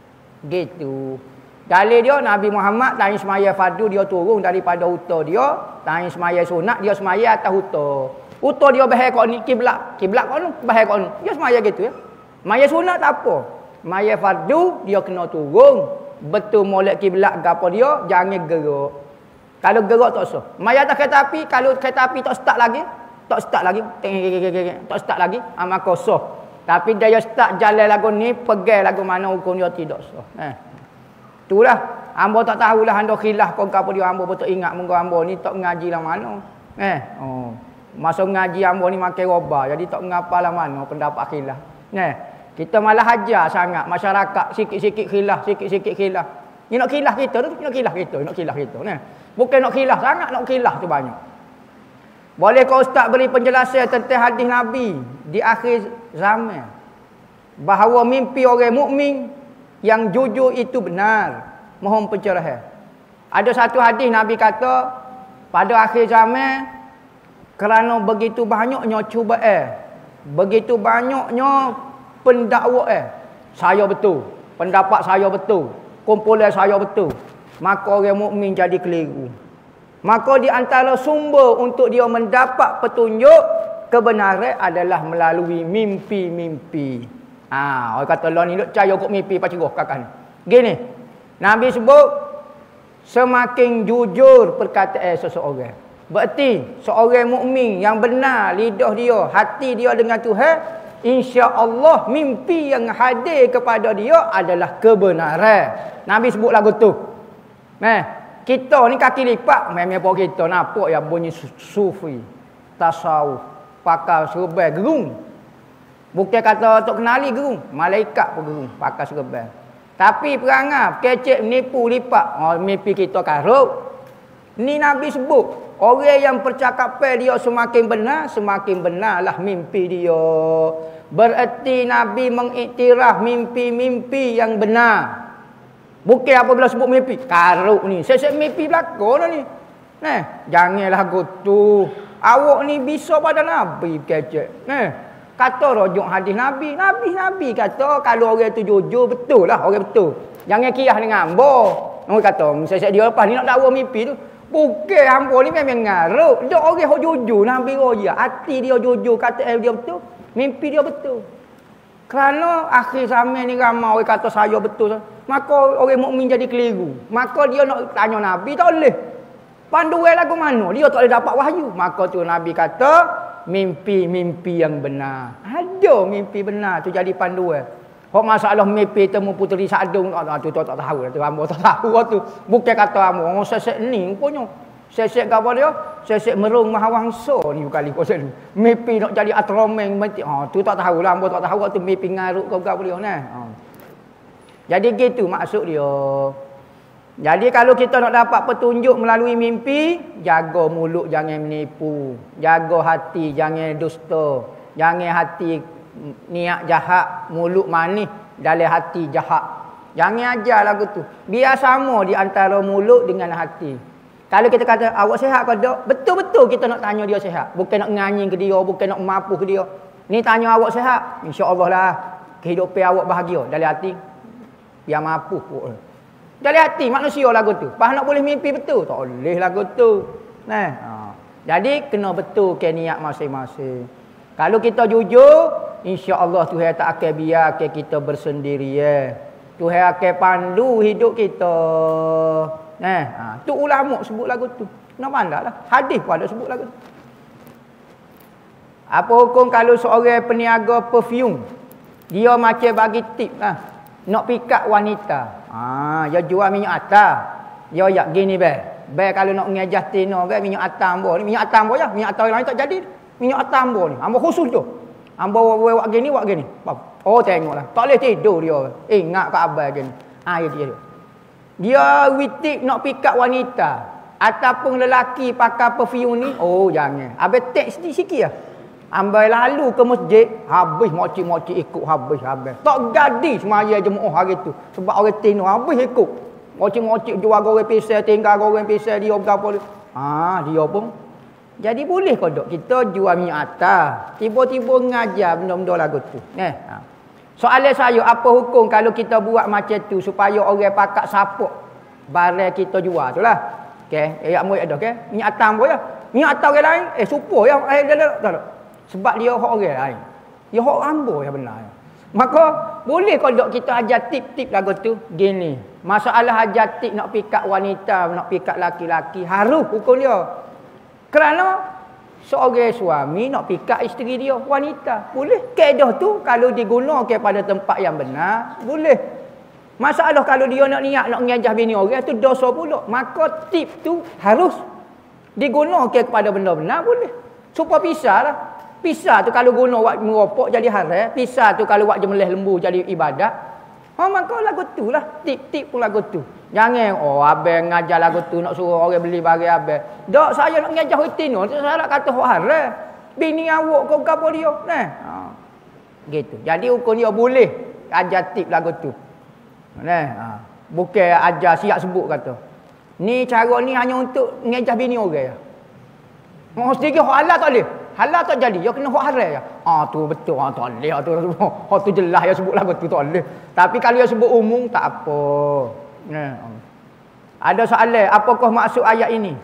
Gitu. Dalil dia Nabi Muhammad tanya semaya fardu dia turun daripada huta dia, tanya semaya sunat dia semaya atas huta. Huta dia bahaya kau ni kiblat. Kiblat kau ni bahaya kau ni. Dia semaya gitu ya. Maya sunat tak apa. Maya fardu dia kena turun. Betul molek kiblat gapo dia, jangan gerak. Kalau gerak tak sah. Maya atas kereta api, kalau kereta api tak start lagi, tak start lagi, tak start lagi, ah maka sah. Tapi dia start jalan lagu ni, pegang lagu mana hukum dia tidak sah. Eh. Itulah, hamba tak tahulah anda khilaf kau gapo dia, hamba betul ingat munggo hamba ni tak ngaji lah mana. Eh, oh. Masa ngaji hamba ni makan roba, jadi tak ngapa lah mana pendapat khilaf. Eh. Kita malah hajar sangat masyarakat sikit-sikit khilaf, sikit-sikit khilaf. Ni nak khilaf kita tu, nak khilaf kita, nak khilaf kita nah. Bukan nak khilaf sangat, nak khilaf tu banyak. Boleh kau ustaz beri penjelasan tentang hadis Nabi di akhir zaman bahawa mimpi orang mukmin yang jujur itu benar? Mohon pencerahan. Ada satu hadis Nabi kata pada akhir zaman kerana begitu banyaknya cubaan, begitu banyaknya pendakwa eh saya betul, pendapat saya betul, kumpulan saya betul, maka orang mukmin jadi keliru. Maka di antara sumber untuk dia mendapat petunjuk kebenaran adalah melalui mimpi-mimpi. Ah, orang kata lah ni duk percaya kok mimpi pacarah kakak. Gini, Nabi sebut semakin jujur perkataan seseorang. Berarti seorang mukmin yang benar lidah dia, hati dia dengan Tuhan, insya-Allah mimpi yang hadir kepada dia adalah kebenaran. Nabi sebut lagu tu. Nah, kita ni kaki lipat, memang apa kita nampak ya bunyi sufi, tasawuf, pakai serban gerung. Bukan kata tak kenali gerung, malaikat pun gerung, pakai serban. Tapi perangai kecek menipu lipat, oh, mimpi kita karut. Ni Nabi sebut, orang yang percakapan dia semakin benar, semakin benarlah mimpi dia. Bererti Nabi mengiktiraf mimpi-mimpi yang benar. Bukan apabila sebut mimpi, karuk ni. Saya mimpi belakang ni. Nah, janganlah gitu. Awak ni bisa pada Nabi kecek. Nah, Kata rujuk hadis Nabi. Nabi Nabi kata kalau orang tu jujur, betul lah orang betul. Jangan kiyah dengan hamba. Orang kata, misalnya dia lepas ni nak dakwa mimpi tu. Bukan hamba ni memang ngaruk. Dia orang yang jujur Nabi roya. Hati dia jujur, kata eh, dia betul. Mimpi dia betul. Kerana akhir zaman ni ramai orang kata saya betul. Maka orang mukmin jadi keliru. Maka dia nak tanya Nabi tak boleh. Panduan lagu mana? Dia tak boleh dapat wahyu. Maka tu Nabi kata mimpi-mimpi yang benar. Ada mimpi benar tu jadi panduan. Hak masalah mimpi temu puteri sadung ah tu tak tahu tu hamba tak tahu tu. Bukan kata hamba orang sesek ni rupanya. Sesek apa dia? Sesek merung mahawangsa ni kali kau selalu. Mimpi nak jadi atromeng mati. Ha tu tak tahu lah hamba tak tahu tu mimpi ngaruk kau kau boleh nah. Ha. Jadi gitu maksud dia. Jadi kalau kita nak dapat petunjuk melalui mimpi, jaga mulut jangan menipu, jaga hati jangan dusta, jangan hati niat jahat, mulut manis, dalam hati jahat. Jangan ajar lagu tu. Biar sama di antara mulut dengan hati. Kalau kita kata awak sihat ke tak? Betul-betul kita nak tanya dia sihat. Bukan nak nganyi ke dia, bukan nak mapuh ke dia. Ni tanya awak sihat, insya-Allah lah kehidupan awak bahagia dalam hati. Biar mapuh pun. Dalam hati manusia lagu tu. Pas nak boleh mimpi betul, tak boleh lagu tu. Nah. Ha. Jadi kena betul ke niat masing-masing. Kalau kita jujur, insya-Allah Tuhan tak akan biarkan kita bersendirian. Tuhan akan pandu hidup kita. Nah, ha, tu ulama sebut lagu tu. Nak pandanglah. Hadis pun ada sebut lagu tu. Apa hukum kalau seorang peniaga perfume, dia macam bagi tip lah. Nak pikat wanita. Ah, dia jual minyak atar. Dia yak gini be. Be kalau nak ngejah tino ke minyak atar ambo ni, minyak atar ambo ya. Minyak atar lain tak jadi. Minyak atar ambo ni. Ambo khusus tu. Ambo buat gini, buat gini. Oh tengoklah. Tak boleh tidur dia. Ingat kat abang gini. Ah, dia dia. Dia witik nak pikat wanita ataupun lelaki pakai perfume ni, oh jangan. Abang tek sikit-sikit lah. Ambil lalu ke masjid, habis moci-moci ikut habis habis. Tak jadi semaya jemaah hari tu. Sebab orang tino habis ikut. Moci-moci jual goreng pisang, tinggal goreng pisang dia berapa. Ah, dia pun. Jadi boleh ke dok kita jual minyak atar, tiba-tiba ngajar benda-benda lagu tu. Neh. Ha. Soalan saya, apa hukum kalau kita buat macam tu supaya orang pakat sapuk barang kita jual tu lah. Okey, ayat mu ada okey. Minyak atar pun ya. Minyak atar orang lain, eh supo ya, eh dia tak tak. Sebab dia hak orang lain. Dia hak ambo yang benar. Maka boleh kalau kita ajar tip-tip lagu tu gini. Masalah ajar tip nak pikat wanita, nak pikat laki-laki, harus hukum dia. Kerana seorang suami nak pikat isteri dia wanita. Boleh. Kaedah tu kalau digunakan pada tempat yang benar, boleh. Masalah kalau dia nak niat nak ngajah bini orang tu dosa pula. Maka tip tu harus digunakan kepada benda benar, boleh. Supaya pisahlah. Pisah tu kalau guna buat merokok jadi haram. Pisah tu kalau buat jemelih lembu jadi ibadat. Ha, maka lagu tu lah. Tip-tip pun lagu tu. Jangan, oh abang ngajar lagu tu nak suruh orang beli barang abang. Tak, saya nak ngajar rutin tu. Saya nak kata hak haram. Bini awak kau apa dia. Nah. Ha. Gitu. Jadi hukum dia boleh ajar tip lagu tu. Nah. Ha. Bukan ajar siap sebut kata. Ni cara ni hanya untuk ngajar bini orang. Mau sedikit hak halal tak boleh. Halal tak jadi, dia kena hak haram ya. Ah tu betul, ah tak boleh tu. Hak tu jelas dia sebut lagu tu tak boleh. Tapi kalau dia sebut umum tak apa. Nah. Ada soalan, apakah maksud ayat ini?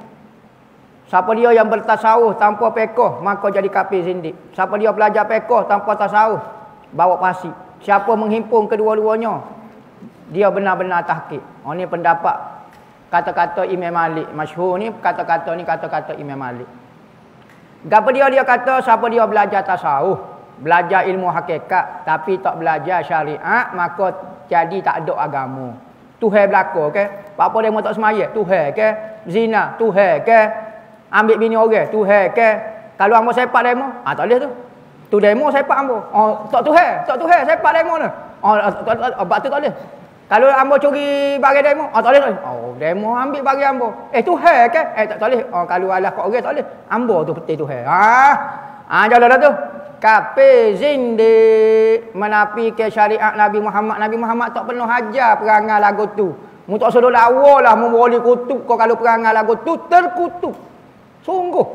Siapa dia yang bertasawuf tanpa fiqh maka jadi kafir zindik. Siapa dia belajar fiqh tanpa tasawuf bawa pasik. Siapa menghimpun kedua-duanya dia benar-benar tahqiq. Oh ni pendapat kata-kata Imam Malik. Masyhur ni kata-kata ni kata-kata Imam Malik. Gapa dia dia kata siapa dia belajar tasawuf, belajar ilmu hakikat tapi tak belajar syariat maka jadi tak ada agama. Tuhan belaka ke? Apa demo tak semaya? Tuhan ke? Zina, Tuhan ke? Ambil bini orang, Tuhan ke? Kalau hangpa sepak demo, ah tak boleh tu. Tu demo sepak hangpa. Oh tak Tuhan, tak Tuhan sepak demo tu. Oh tak tu tak boleh. Kalau hangpa curi barang demo, ah tak boleh. Oh demo ambil barang hangpa. Eh Tuhan ke? Eh tak boleh. Oh kalau alah kat orang tak boleh. Hangpa tu peti Tuhan. Ah. Ah jalan dah tu. Kafir zindik menafikan syariat Nabi Muhammad. Nabi Muhammad tak pernah ajar perangai lagu tu. Mu tak suruh lawa lah mu boleh kutuk kau kalau perangai lagu tu terkutuk. Sungguh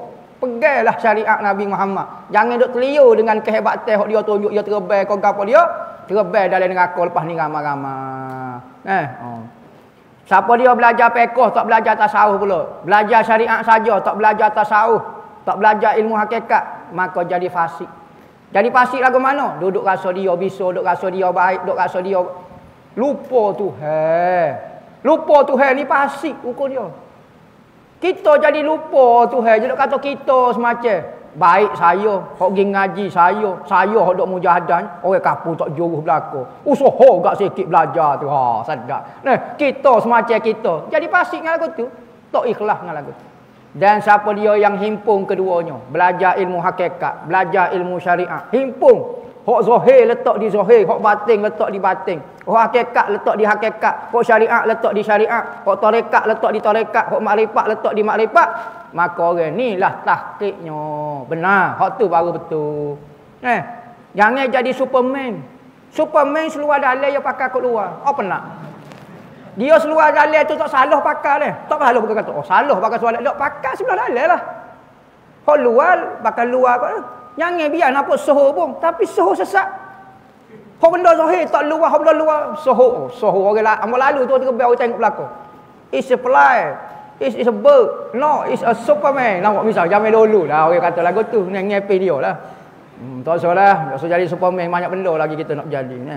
Pegailah syariat Nabi Muhammad. Jangan duk terliur dengan kehebatan hok dia tunjuk dia terbaik kau gapo dia. Terbaik dalam neraka lepas ni ramai-ramai. Eh, oh. Siapa dia belajar fiqh tak belajar tasawuf pula. Belajar syariat saja tak belajar tasawuf, tak belajar ilmu hakikat, maka jadi fasik. Jadi fasik lagu mana? Duduk rasa dia bisa, duduk rasa dia baik, duduk rasa dia lupa Tuhan. Lupa Tuhan ni fasik ukur dia. Kita jadi lupa Tuhan. Jadi kata kita semacam baik saya, hok pergi ngaji saya, saya hok dok mujahadah, orang kapu tak jauh belaka. Usaha gak sikit belajar tu. Ha, sedap. Nah, kita semacam kita. Jadi fasik dengan lagu tu, tak ikhlas dengan lagu tu. Dan siapa dia yang himpun keduanya, belajar ilmu hakikat, belajar ilmu syariat, himpun. Hok zahir letak di zahir, hok batin letak di batin. Hok hakikat letak di hakikat, hok syariat letak di syariat, hok tarekat letak di tarekat, hok makrifat letak di makrifat. Maka orang ni lah tahqiqnya. Benar, hok tu baru betul. Eh, jangan jadi Superman. Superman seluar dalam dia pakai kat luar. Apa nak? Dia seluar dalam tu tak salah pakai dah. Tak salah pakai kata, oh salah pakai seluar dalam. Pakai seluar dalam lah. Hok luar pakai luar kat. Jangan biar nampak soho pun. Tapi soho sesat. Hak benda zahir tak luar, hak benda luar soho. Soho orang lah. Amal lalu tu terkebal orang tengok belakang. It's a fly. It's, it's a bird. No, it's a Superman. Nampak misal zaman dulu lah orang kata lagu tu. Ni ngepe dia lah. Hmm, tak usah lah. Tak usah jadi Superman. Banyak benda lagi kita nak jadi. Ni.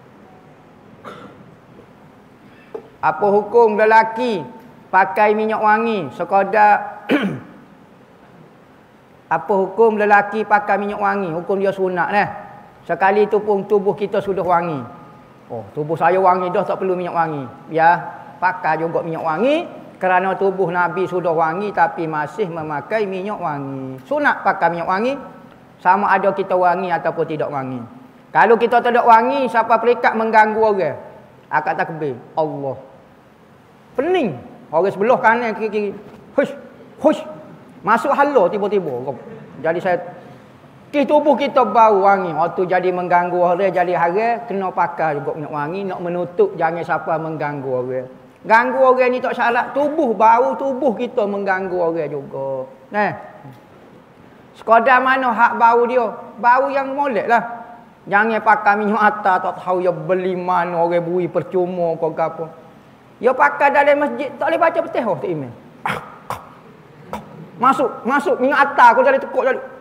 Apa hukum lelaki pakai minyak wangi sekadar apa hukum lelaki pakai minyak wangi? Hukum dia sunat eh. Sekali tu pun tubuh kita sudah wangi. Oh, tubuh saya wangi dah tak perlu minyak wangi. Ya, pakai juga minyak wangi kerana tubuh Nabi sudah wangi tapi masih memakai minyak wangi. Sunat pakai minyak wangi sama ada kita wangi ataupun tidak wangi. Kalau kita tidak wangi, siapa perikat mengganggu orang? Akad takbir. Allah. Pening. Orang sebelah kanan kiri kiri. Hush. Hush. Masuk halo tiba-tiba. Jadi saya kis tubuh kita bau wangi. Waktu jadi mengganggu orang, jadi haram, kena pakai juga minyak wangi nak menutup jangan siapa mengganggu orang. Ganggu orang ni tak syarat tubuh bau tubuh kita mengganggu orang juga. Nah. Sekadar mana hak bau dia? Bau yang molek lah. Jangan pakai minyak atas tak tahu ya beli mana orang bui percuma kau apa. Ya pakai dalam masjid tak boleh baca Fatihah tu email. Masuk, masuk minyak atas kau jadi tekuk jadi.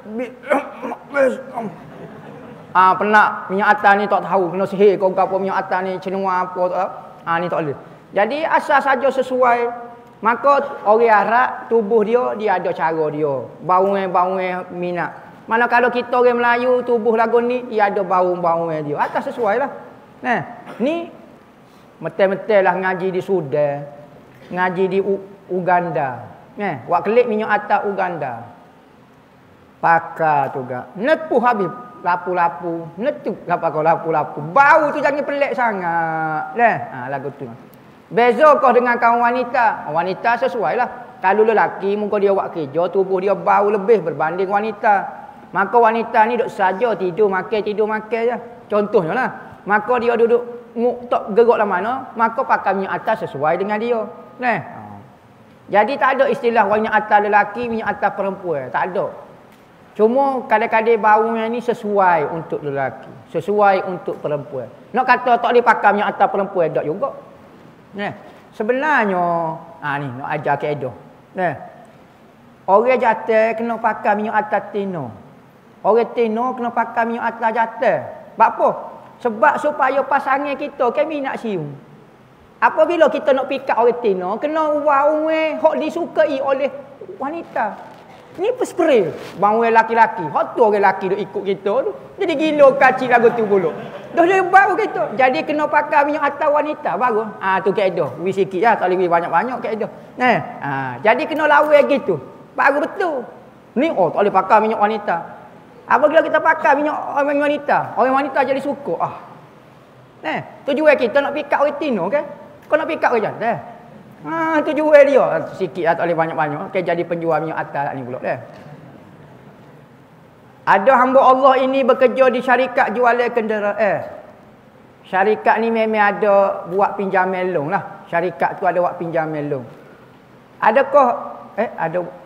Ah pernah minyak atas ni tak tahu kena sihir kau apa minyak atas ni cenua apa tak tahu. Ah ni tak boleh. Jadi asal saja sesuai maka orang Arab tubuh dia dia ada cara dia. Bau-bau minat. Mana kalau kita orang Melayu tubuh lagu ni dia ada bau-bau dia. Atas sesuai lah. Nah, ni metel-metel lah ngaji di Sudan, ngaji di U Uganda. Eh, wak kelik minyak atas Uganda. Pakai tu gak. Nepuh habis lapu-lapu, netup apa kau lapu-lapu. Bau tu jangan pelik sangat. Leh, ha lagu tu. Beza kau dengan kaum wanita. Wanita sesuai lah. Kalau lelaki muka dia buat kerja, tubuh dia bau lebih berbanding wanita. Maka wanita ni duduk saja tidur makan tidur makan je. Contohnya lah. Maka dia duduk nguk tak gerak lah mana, maka pakai minyak atas sesuai dengan dia. Leh. Jadi tak ada istilah minyak atas lelaki, minyak atas perempuan. Tak ada. Cuma kadang-kadang baunya ni sesuai untuk lelaki. Sesuai untuk perempuan. Nak kata tak boleh pakai minyak atas perempuan, tak juga. Nah, sebenarnya, ah ni nak ajar kaedah. Nah. Orang jatuh kena pakai minyak atas tino. Orang tino kena pakai minyak atas jatuh. Sebab apa? Sebab supaya pasangan kita kan minat siung. Apabila kita nak pikat orang tino, kena bau hok disukai oleh wanita. Ni spray bau laki-laki. Hok tu orang laki duk ikut kita tu. Jadi gila kacik lagu tu pula. Dah dia bau kita. Jadi kena pakai minyak atas wanita baru. Ah tu kaedah. Wi sikitlah tak boleh banyak-banyak kaedah. Nah, ah jadi kena lawan gitu. Baru betul. Ni oh tak boleh pakai minyak wanita. Apabila kita pakai minyak orang wanita, orang wanita jadi suka. Ah. Nah, tujuan kita nak pikat orang tino kan? Kau nak pick up ke jantan? Ha, tu jual dia. Sikit lah, tak boleh banyak-banyak. Okay, jadi penjual minyak atas ni pula dah. Ada hamba Allah ini bekerja di syarikat jualan kenderaan. Eh, syarikat ni memang ada buat pinjaman loan lah. Syarikat tu ada buat pinjaman loan. Adakah, eh, ada,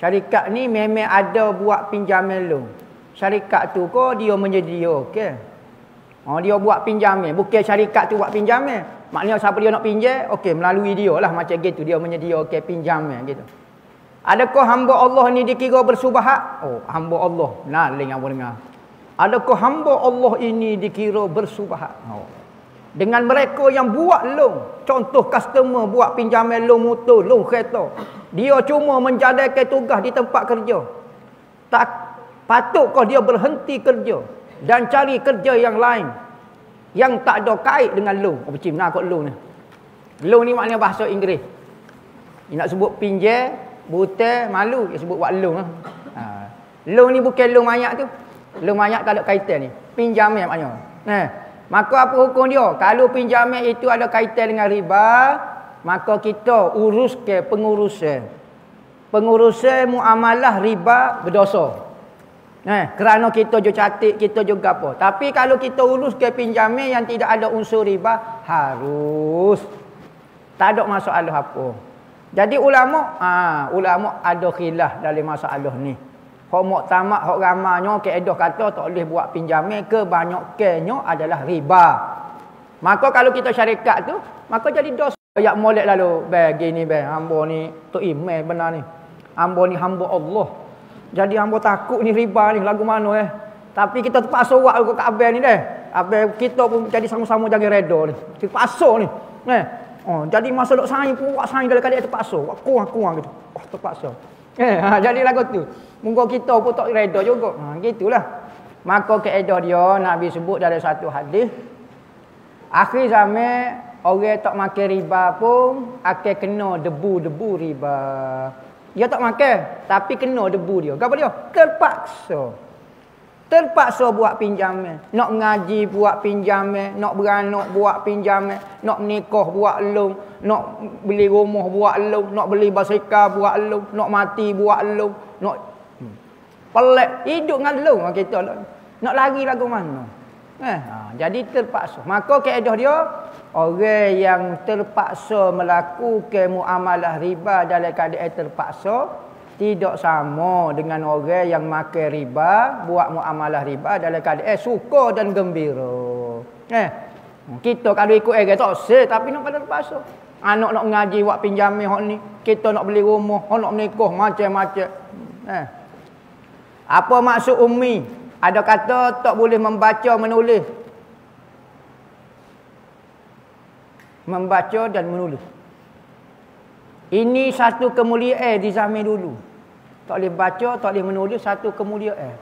syarikat ni memang ada buat pinjaman loan. Syarikat tu ko dia menyedia, okey. Oh, dia buat pinjaman, bukan syarikat tu buat pinjaman. Maknanya siapa dia nak pinjam, okey, melalui dia lah macam gitu dia menyedia okey pinjaman gitu. Adakah hamba Allah ni dikira bersubahat? Oh, hamba Allah. Nah, lain apa dengar. Adakah hamba Allah ini dikira bersubahat? Oh. Dengan mereka yang buat loan, contoh customer buat pinjaman loan motor, loan kereta, dia cuma menjalankan tugas di tempat kerja. Tak patutkah dia berhenti kerja dan cari kerja yang lain yang tak ada kait dengan loan? Oh, macam mana kot loan ni? Loan ni maknanya bahasa Inggeris. Dia nak sebut pinjam, buta, malu, dia sebut buat loan lah. Ha. Loan ni bukan loan mayat tu. Loan mayat tak ada kaitan ni. Pinjaman maknanya. Nah, maka apa hukum dia? Kalau pinjaman itu ada kaitan dengan riba, maka kita urus ke pengurusan. Pengurusan muamalah riba berdosa. Nah, kerana kita je catat, kita juga apa. Tapi kalau kita urus ke pinjaman yang tidak ada unsur riba, harus. Tak ada masalah apa. Jadi ulama, ah, ulama ada khilaf dalam masalah ni. Hak muktamad, hak ramanya kaedah kata tak boleh buat pinjaman, kebanyakannya adalah riba. Maka kalau kita syarikat tu, maka jadi dosa. Ayat molek lalu, bagi ni bang, hamba ni tu iman benar ni. Hamba ni hamba Allah. Jadi hamba takut ni riba ni lagu mana eh. Tapi kita terpaksa buat ke abang ni deh. Abang kita pun jadi sama-sama jaga reda ni. Terpaksa ni. Eh. Oh, jadi masa dok saing pun buat saing kali-kali terpaksa. Buat kurang-kurang gitu. Oh, terpaksa. Eh, ha, jadi lagu tu. Mungkin kita pun tak reda juga. Ha, gitulah. Maka kaedah dia Nabi sebut dalam satu hadis. Akhir zaman orang tak makan riba pun akan kena debu-debu riba. Dia tak makan, tapi kena debu dia. Apa dia? Terpaksa. Terpaksa buat pinjaman. Nak ngaji buat pinjaman, nak beranak buat pinjaman, nak menikah buat loan, nak beli rumah buat loan, nak beli basikal buat loan, nak mati buat loan, nak hmm. pelik hidup dengan loan kita. Nak lari lagu mana? Eh, ha, jadi terpaksa. Maka kaedah dia, orang yang terpaksa melakukan muamalah riba dalam keadaan terpaksa tidak sama dengan orang yang makan riba, buat muamalah riba dalam keadaan suka dan gembira. Eh, kita kalau ikut orang tak sah, tapi nak pada terpaksa. Anak nak ngaji buat pinjaman hak ni, kita nak beli rumah, hak nak menikah macam-macam. Eh. Apa maksud ummi? Ada kata tak boleh membaca menulis. Membaca dan menulis. Ini satu kemuliaan di zaman dulu. Tak boleh baca, tak boleh menulis, satu kemuliaan.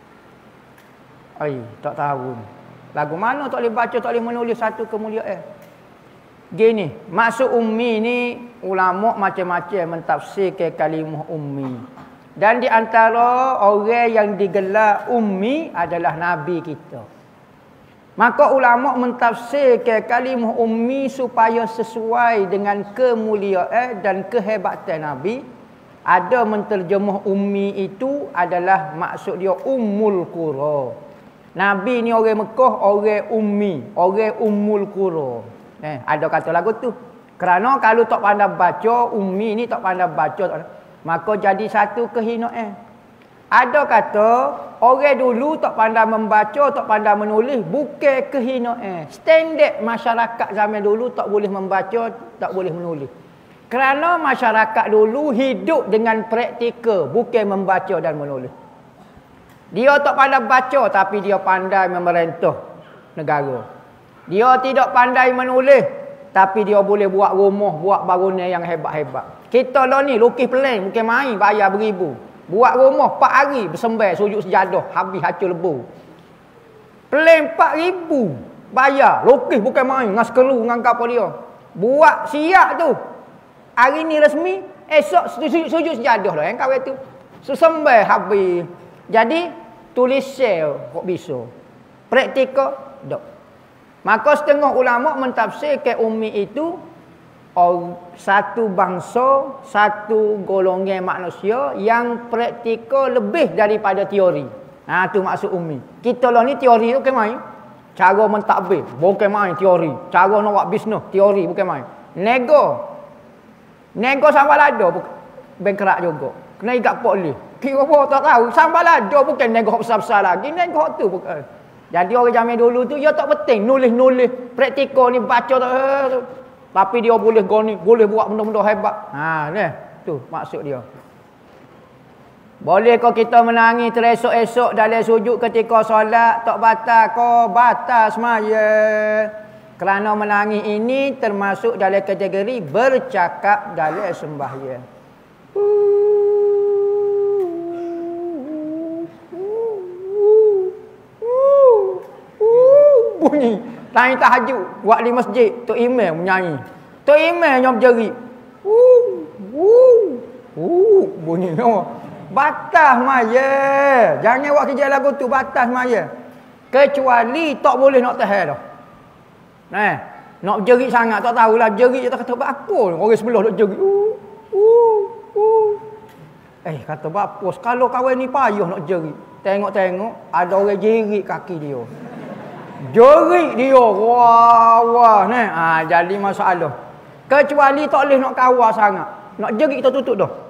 Ai, tak tahu. Lagu mana tak boleh baca, tak boleh menulis, satu kemuliaan. Gini, maksud ummi ni ulama macam-macam mentafsirkan kalimah ummi. Dan di antara orang yang digelar ummi adalah Nabi kita. Maka ulama mentafsirkan kalimah ummi supaya sesuai dengan kemuliaan dan kehebatan Nabi. Ada menterjemah ummi itu adalah maksud dia ummul qura. Nabi ni orang Mekah, orang ummi, orang ummul qura. Eh, ada kata lagu tu. Kerana kalau tak pandai baca, ummi ni tak pandai baca, tak, maka jadi satu kehinaan. Ada kata orang dulu tak pandai membaca, tak pandai menulis, bukan kehinaan. Standard masyarakat zaman dulu tak boleh membaca, tak boleh menulis. Kerana masyarakat dulu hidup dengan praktikal, bukan membaca dan menulis. Dia tak pandai baca tapi dia pandai memerintah negara. Dia tidak pandai menulis tapi dia boleh buat rumah, buat bangunan yang hebat-hebat. Kita lah ni lukis pelan, bukan main bayar beribu. Buat rumah empat hari bersembah sujud sejadah, habis hacur lebu. Pelan empat ribu bayar, lukis bukan main, dengan skelu, dengan apa dia. Buat siap tu. Hari ni resmi, esok sujud, sujud sejadah lah yang kau tu. Sesembah habis. Jadi tulis sel kok bisa. Praktikal tak. Maka setengah ulama mentafsirkan ummi itu or, satu bangsa, satu golongan manusia yang praktikal lebih daripada teori. Ha tu maksud ummi. Kita lah ni teori tu bukan main. Cara mentadbir bukan main teori. Cara nak buat bisnes teori bukan main. Nego. Nego sama ada bengkerak juga. Kena ikat pok leh. Kira apa tak tahu. Sambal ada bukan negok besar-besar lagi. Negok tu bukan. Jadi orang zaman dulu tu dia tak penting nulis-nulis praktikal ni baca tak. Tapi dia boleh goni, boleh buat benda-benda hebat. Ha ni tu maksud dia. Boleh kau kita menangis teresok-esok dalam sujud ketika solat tak batal kau batal semaya. Kerana menangis ini termasuk dalam kategori bercakap dalam sembahyang. Bunyi tanya tahajud buat di masjid Tok Imam menyanyi. Tok Imam nyom jeri. Uh, uh, uh, bunyi no. Batas maya. Jangan buat kerja lagu tu batas maya. Kecuali tak boleh nak tahan dah. Nah, nak jerit sangat tak tahulah jerit je tak kata apa. Orang sebelah nak jerit. Uh, uh, uh. Eh kata apa? Kalau kawan ni payah nak jerit. Tengok-tengok ada orang jerit kaki dia. Jerit dia. Wah, wah nah. Ah jadi masalah. Kecuali tak boleh nak kawal sangat. Nak jerit kita tutup dah.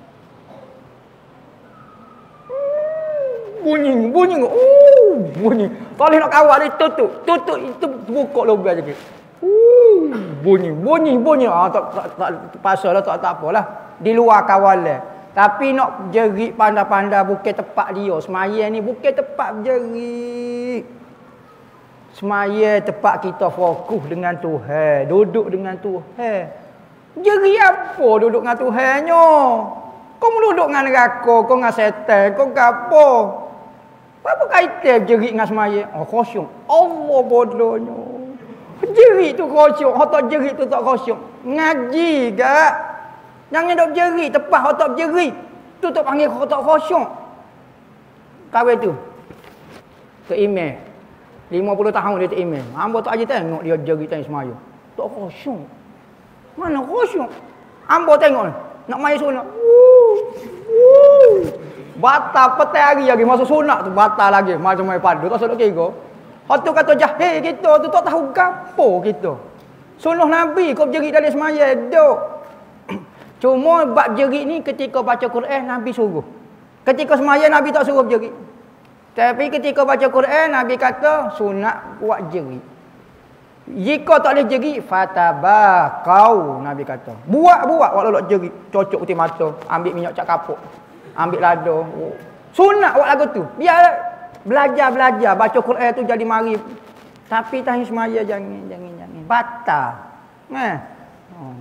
Bunyi, bunyi. Uh, bunyi. Tak boleh nak kawal dia tutup. Tutup itu buka lubang je. Uh, bunyi, bunyi, bunyi. Ah tak tak tak pasal tak tak apalah. Di luar kawalan. Tapi nak jerit pandai-pandai bukan tepat dia. Semaya ni bukan tepat jerit. Semaya tepat kita fokus dengan Tuhan, duduk dengan Tuhan. Jerit apa duduk dengan Tuhannya? Kau duduk dengan neraka, kau dengan setan, kau gapo? Apa kaitan jerit dengan semaya? Oh, khusyuk. Allah bodohnya. Jerit tu khusyuk, hak tak jerit tu tak khusyuk. Ngaji gak. Jangan dok jerit tepat hak tak jerit. Tu tak panggil hak tak khusyuk. Kawin tu. Ke email. lima puluh tahun dia tak email. Hamba tak aja tengok dia jerit tanya semaya. Tak khusyuk. Mana khusyuk? Hamba tengok nak mai sunat. Woo. Woo. Batal petang hari lagi masuk sunat tu batal lagi macam mai padu tak sedok kira. Hak tu kata jahil kita tu tak tahu gapo kita. Sunnah Nabi kau jerit dalam semaya dok. Cuma bab jerit ni ketika baca Quran Nabi suruh. Ketika semaya Nabi tak suruh jerit. Tapi ketika baca Quran Nabi kata sunat buat jerit. Jika tak boleh jerit fatabaqau Nabi kata. Buat-buat waktu nak jerit, cocok putih mata, ambil minyak cak kapuk, ambil lada. Oh. Sunat buat lagu tu. Biar belajar-belajar baca Quran tu jadi mari. Tapi tahun semaya jangan jangan jangan. Batal. Nah. Oh.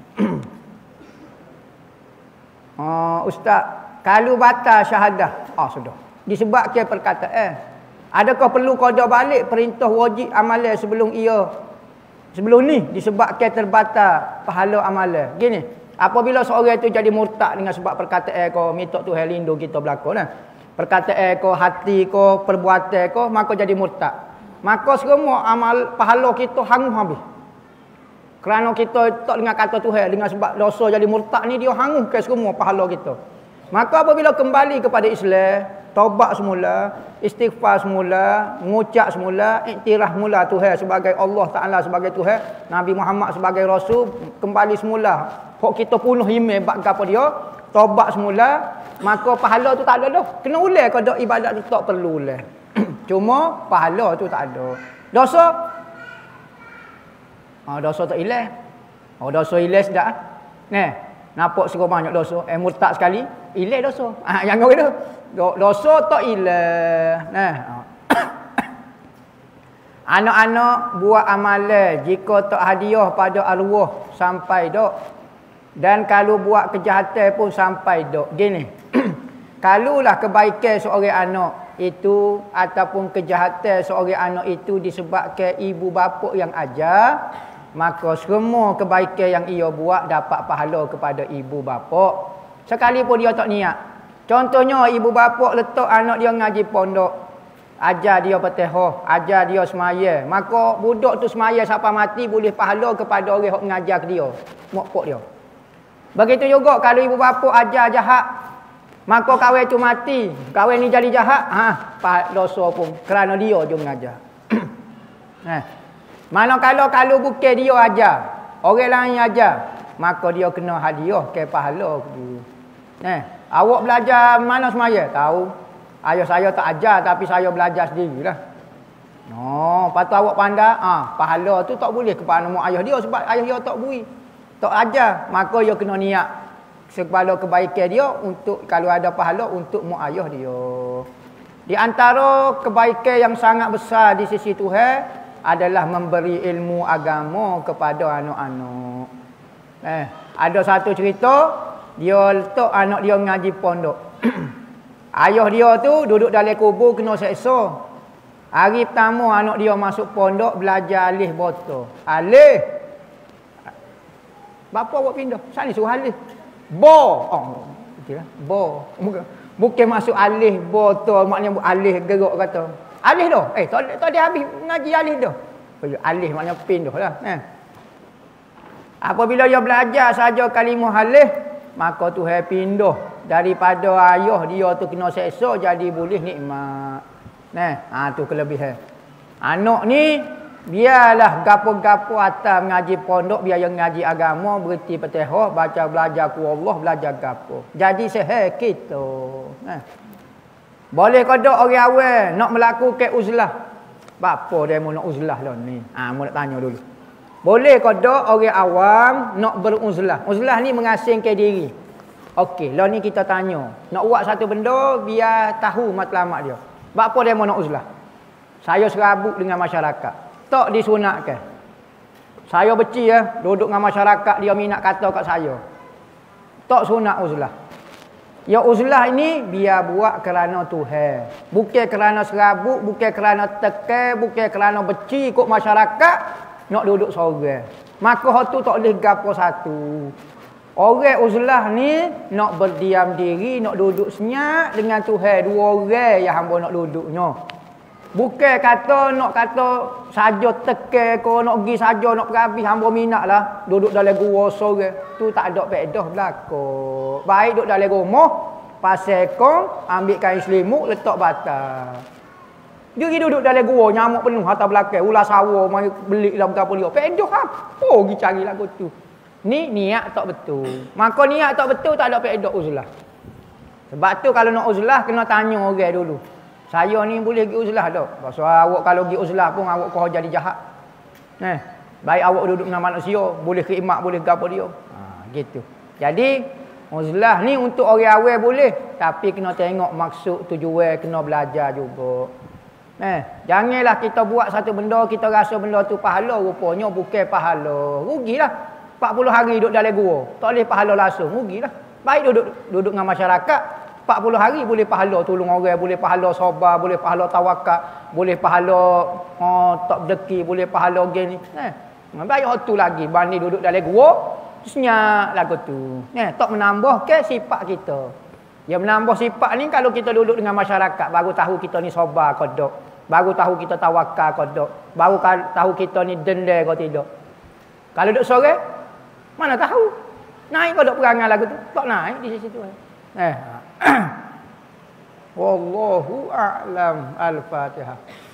oh, ustaz, kalau batal syahadah, ah oh, sudah. Disebabkan perkataan. Adakah perlu qada balik perintah wajib amalan sebelum ia Sebelum ni disebabkan terbatal pahala amalan. Gini, apabila seorang itu jadi murtad dengan sebab perkataan kau minta Tuhan lindung kita berlaku nah. Perkataan kau, hati kau, perbuatan kau, maka jadi murtad. Maka semua amal pahala kita hangus habis. Kerana kita tak dengan kata Tuhan, dengan sebab dosa jadi murtad ni dia hanguskan semua pahala kita. Maka apabila kembali kepada Islam, taubat semula, istighfar semula, mengucap semula, iktiraf semula Tuhan sebagai Allah Taala sebagai Tuhan, Nabi Muhammad sebagai Rasul, kembali semula. Hak kita penuh iman bab gapo dia, taubat semula, maka pahala tu tak ada dah. Kena ulang kalau ibadat tu tak perlu ulang. Cuma pahala tu tak ada. Dosa ah dosa tak hilang. Oh dosa hilang dah. Nah, nampak suruh banyak dosa, eh murtad sekali, hilang dosa. Ah jangan gitu. Dosa tak hilang. Nah. Anak-anak buat amalan jika tak hadiah pada arwah sampai dok. Dan kalau buat kejahatan pun sampai dok. Gini. Kalulah kebaikan seorang anak itu ataupun kejahatan seorang anak itu disebabkan ibu bapa yang ajar, maka semua kebaikan yang ia buat dapat pahala kepada ibu bapa. Sekalipun dia tak niat. Contohnya ibu bapa letak anak dia ngaji pondok, ajar dia Fatihah, ajar dia semaya, maka budak tu semaya sampai mati boleh pahala kepada orang yang mengajar dia, mak pak dia. Begitu juga kalau ibu bapa ajar jahat, maka kawan tu mati, kawan ni jadi jahat, ha, dosa pun kerana dia je mengajar. Nah, manakala kalau bukan dia ajar, orang lain ajar, maka dia kena hadiah ke pahala. Nah, Awak belajar mana semaya? Tahu. Ayah saya tak ajar tapi saya belajar sendirilah. Oh, lepas tu awak pandai, ah, pahala tu tak boleh kepada mak ayah dia sebab ayah dia tak beri. Tak ajar, maka dia kena niat segala kebaikan dia untuk kalau ada pahala untuk mak ayah dia. Di antara kebaikan yang sangat besar di sisi Tuhan adalah memberi ilmu agama kepada anak-anak. Eh, ada satu cerita, dia letak anak dia ngaji pondok. Ayah dia tu duduk dalam kubur kena seksa. Hari pertama anak dia masuk pondok belajar alif botol. Alif. Bapa awak pindah. Sana suruh alif. Bo. Oh, itulah. Bo. Bukan, bukan masuk alif botol maknanya alif gerak kata. Alif dah. Eh, tak tak ada habis ngaji alif dah. Alif maknanya pindah lah. Eh. Apabila dia belajar saja kalimah alif, maka Tuhan pindah daripada ayah dia tu kena seksa jadi boleh nikmat. Nah, ha tu kelebihan. Anak ni biarlah gapo-gapo atas mengaji pondok, biar yang ngaji agama, berhenti Fatihah, baca belajar ku Allah, belajar gapo. Jadi sehat kita. Nah. Boleh kodok orang awal nak melakukan uzlah. Bapa dia mau nak uzlah lah ni. Ah, ha, mau nak tanya dulu. Boleh kodok orang awam nak beruzlah. Uzlah ni mengasingkan diri. Okey, lah ni kita tanya. Nak buat satu benda biar tahu matlamat dia. Apa dia mau nak uzlah? Saya serabut dengan masyarakat. Tak disunatkan. Saya benci ya, duduk dengan masyarakat dia minat kata kat saya. Tak sunat uzlah. Ya uzlah ini biar buat kerana Tuhan. Bukan kerana serabut, bukan kerana tekan, bukan kerana benci ikut masyarakat nak duduk seorang. Maka hal tu tak boleh gapo satu. Orang uzlah ni nak berdiam diri, nak duduk senyap dengan Tuhan. Dua orang yang hamba nak duduknya. Bukan kata nak kata saja tekan ke, nak pergi saja nak pergi hamba minat lah. Duduk dalam gua seorang. Tu tak ada pedah belakang. Baik duduk dalam rumah, pasal kong, ambil kain selimut, letak batal. Dia pergi duduk dalam gua, nyamuk penuh atas belakang. Ular sawa, mari beli dalam kapal dia. Pedah apa pergi cari lagu tu. Ni niat tak betul. Maka niat tak betul tak ada faedah uzlah. Sebab tu kalau nak uzlah kena tanya orang dulu. Saya ni boleh pergi uzlah tak? Pasal awak kalau pergi uzlah pun awak kau jadi jahat. Nah, baik awak duduk dengan manusia, boleh khidmat, boleh gapo dia. Ha, gitu. Jadi uzlah ni untuk orang awal boleh, tapi kena tengok maksud tujuan, kena belajar juga. Eh, janganlah kita buat satu benda kita rasa benda tu pahala, rupanya bukan pahala. Rugilah. empat puluh hari duduk dalam gua, tak boleh pahala langsung, rugilah. Baik duduk duduk dengan masyarakat, empat puluh hari boleh pahala tolong orang, boleh pahala sabar, boleh pahala tawakal, boleh pahala oh, tak berdeki, boleh pahala gini. Eh, baik hal tu lagi banding duduk dalam gua, senyap lagu tu. Eh, tak menambah ke sifat kita. Ya menambah sifat ni kalau kita duduk dengan masyarakat, baru tahu kita ni sabar ke tak, baru tahu kita tawakal ke tak, baru tahu kita ni dendam ke tidak. Kalau duduk sore, mana tahu? Naik kau dok perangai lagu tu. Tak naik di situ. Eh. Wallahu a'lam. Al-Fatihah.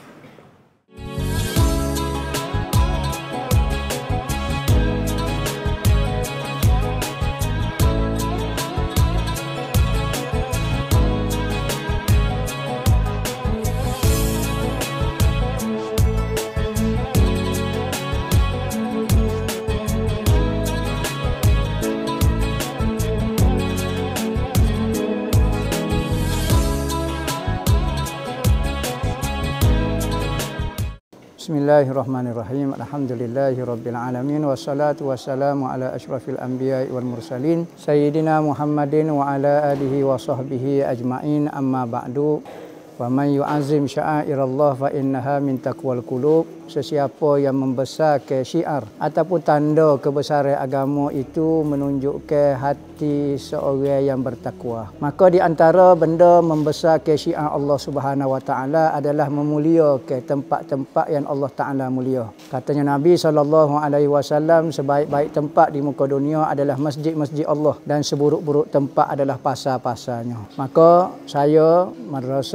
Bismillahirrahmanirrahim. Alhamdulillahirabbil alamin wassalatu wassalamu ala asyrafil anbiya'i wal mursalin sayyidina Muhammadin wa ala alihi wa sahbihi ajmain. Amma ba'du. Wa man yu'azzim sya'airallah fa innaha min taqwal qulub. Sesiapa yang membesarkan syiar ataupun tanda kebesaran agama itu menunjukkan hati seorang yang bertakwa. Maka di antara benda membesarkan syiar Allah Subhanahu wa taala adalah memuliakan tempat-tempat yang Allah Taala mulia. Katanya Nabi sallallahu alaihi wasallam, sebaik-baik tempat di muka dunia adalah masjid-masjid Allah dan seburuk-buruk tempat adalah pasar-pasarnya. Maka saya madrasah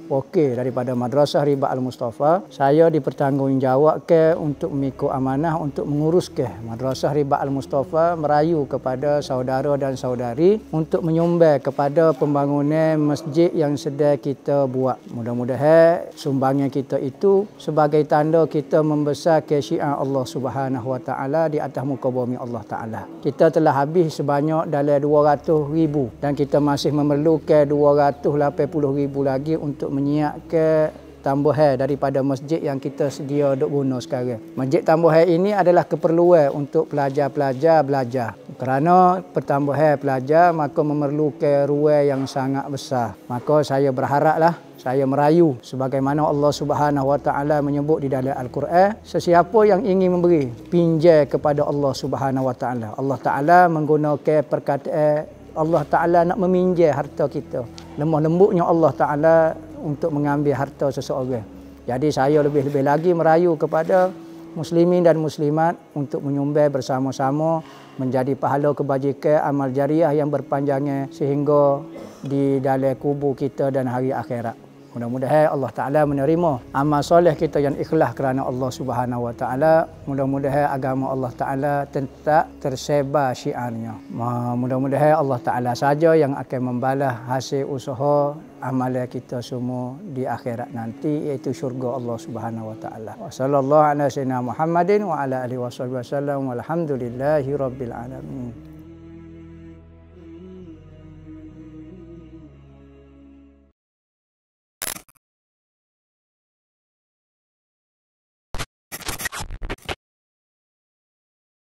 wakil daripada Madrasah Ribat Al-Mustafa. Saya dipertanggungjawabkan untuk mengikut amanah untuk menguruskan Madrasah Ribat Al-Mustafa, merayu kepada saudara dan saudari untuk menyumbang kepada pembangunan masjid yang sedang kita buat. Mudah-mudahan sumbangan kita itu sebagai tanda kita membesarkan syiar Allah Subhanahu Wa Taala di atas muka bumi Allah Taala. Kita telah habis sebanyak dalam dua ratus ribu dan kita masih memerlukan dua ratus lapan puluh ribu lagi untuk menyiapkan tambahan daripada masjid yang kita sedia duk guna sekarang. Masjid tambahan ini adalah keperluan untuk pelajar-pelajar belajar. Kerana pertambahan pelajar maka memerlukan ruang yang sangat besar. Maka saya berharaplah, saya merayu sebagaimana Allah Subhanahu Wa Taala menyebut di dalam Al-Quran, sesiapa yang ingin memberi pinjam kepada Allah Subhanahu Wa Taala. Allah Taala menggunakan perkataan Allah Taala nak meminjam harta kita. Lemah lembutnya Allah Taala untuk mengambil harta seseorang. Jadi saya lebih-lebih lagi merayu kepada muslimin dan muslimat untuk menyumbang bersama-sama menjadi pahala kebajikan amal jariah yang berpanjangnya sehingga di dalam kubur kita dan hari akhirat. Mudah-mudahan Allah Ta'ala menerima amal soleh kita yang ikhlas kerana Allah Subhanahu Wa Ta'ala. Mudah-mudahan agama Allah Ta'ala tetap tersebar syiarnya. Mudah-mudahan Allah Ta'ala saja yang akan membalas hasil usaha amalan kita semua di akhirat nanti, iaitu syurga Allah Subhanahu Wa Ta'ala. Wa sallallahu ala sayyidina Muhammadin wa ala alihi wasallam walhamdulillahi rabbil alamin.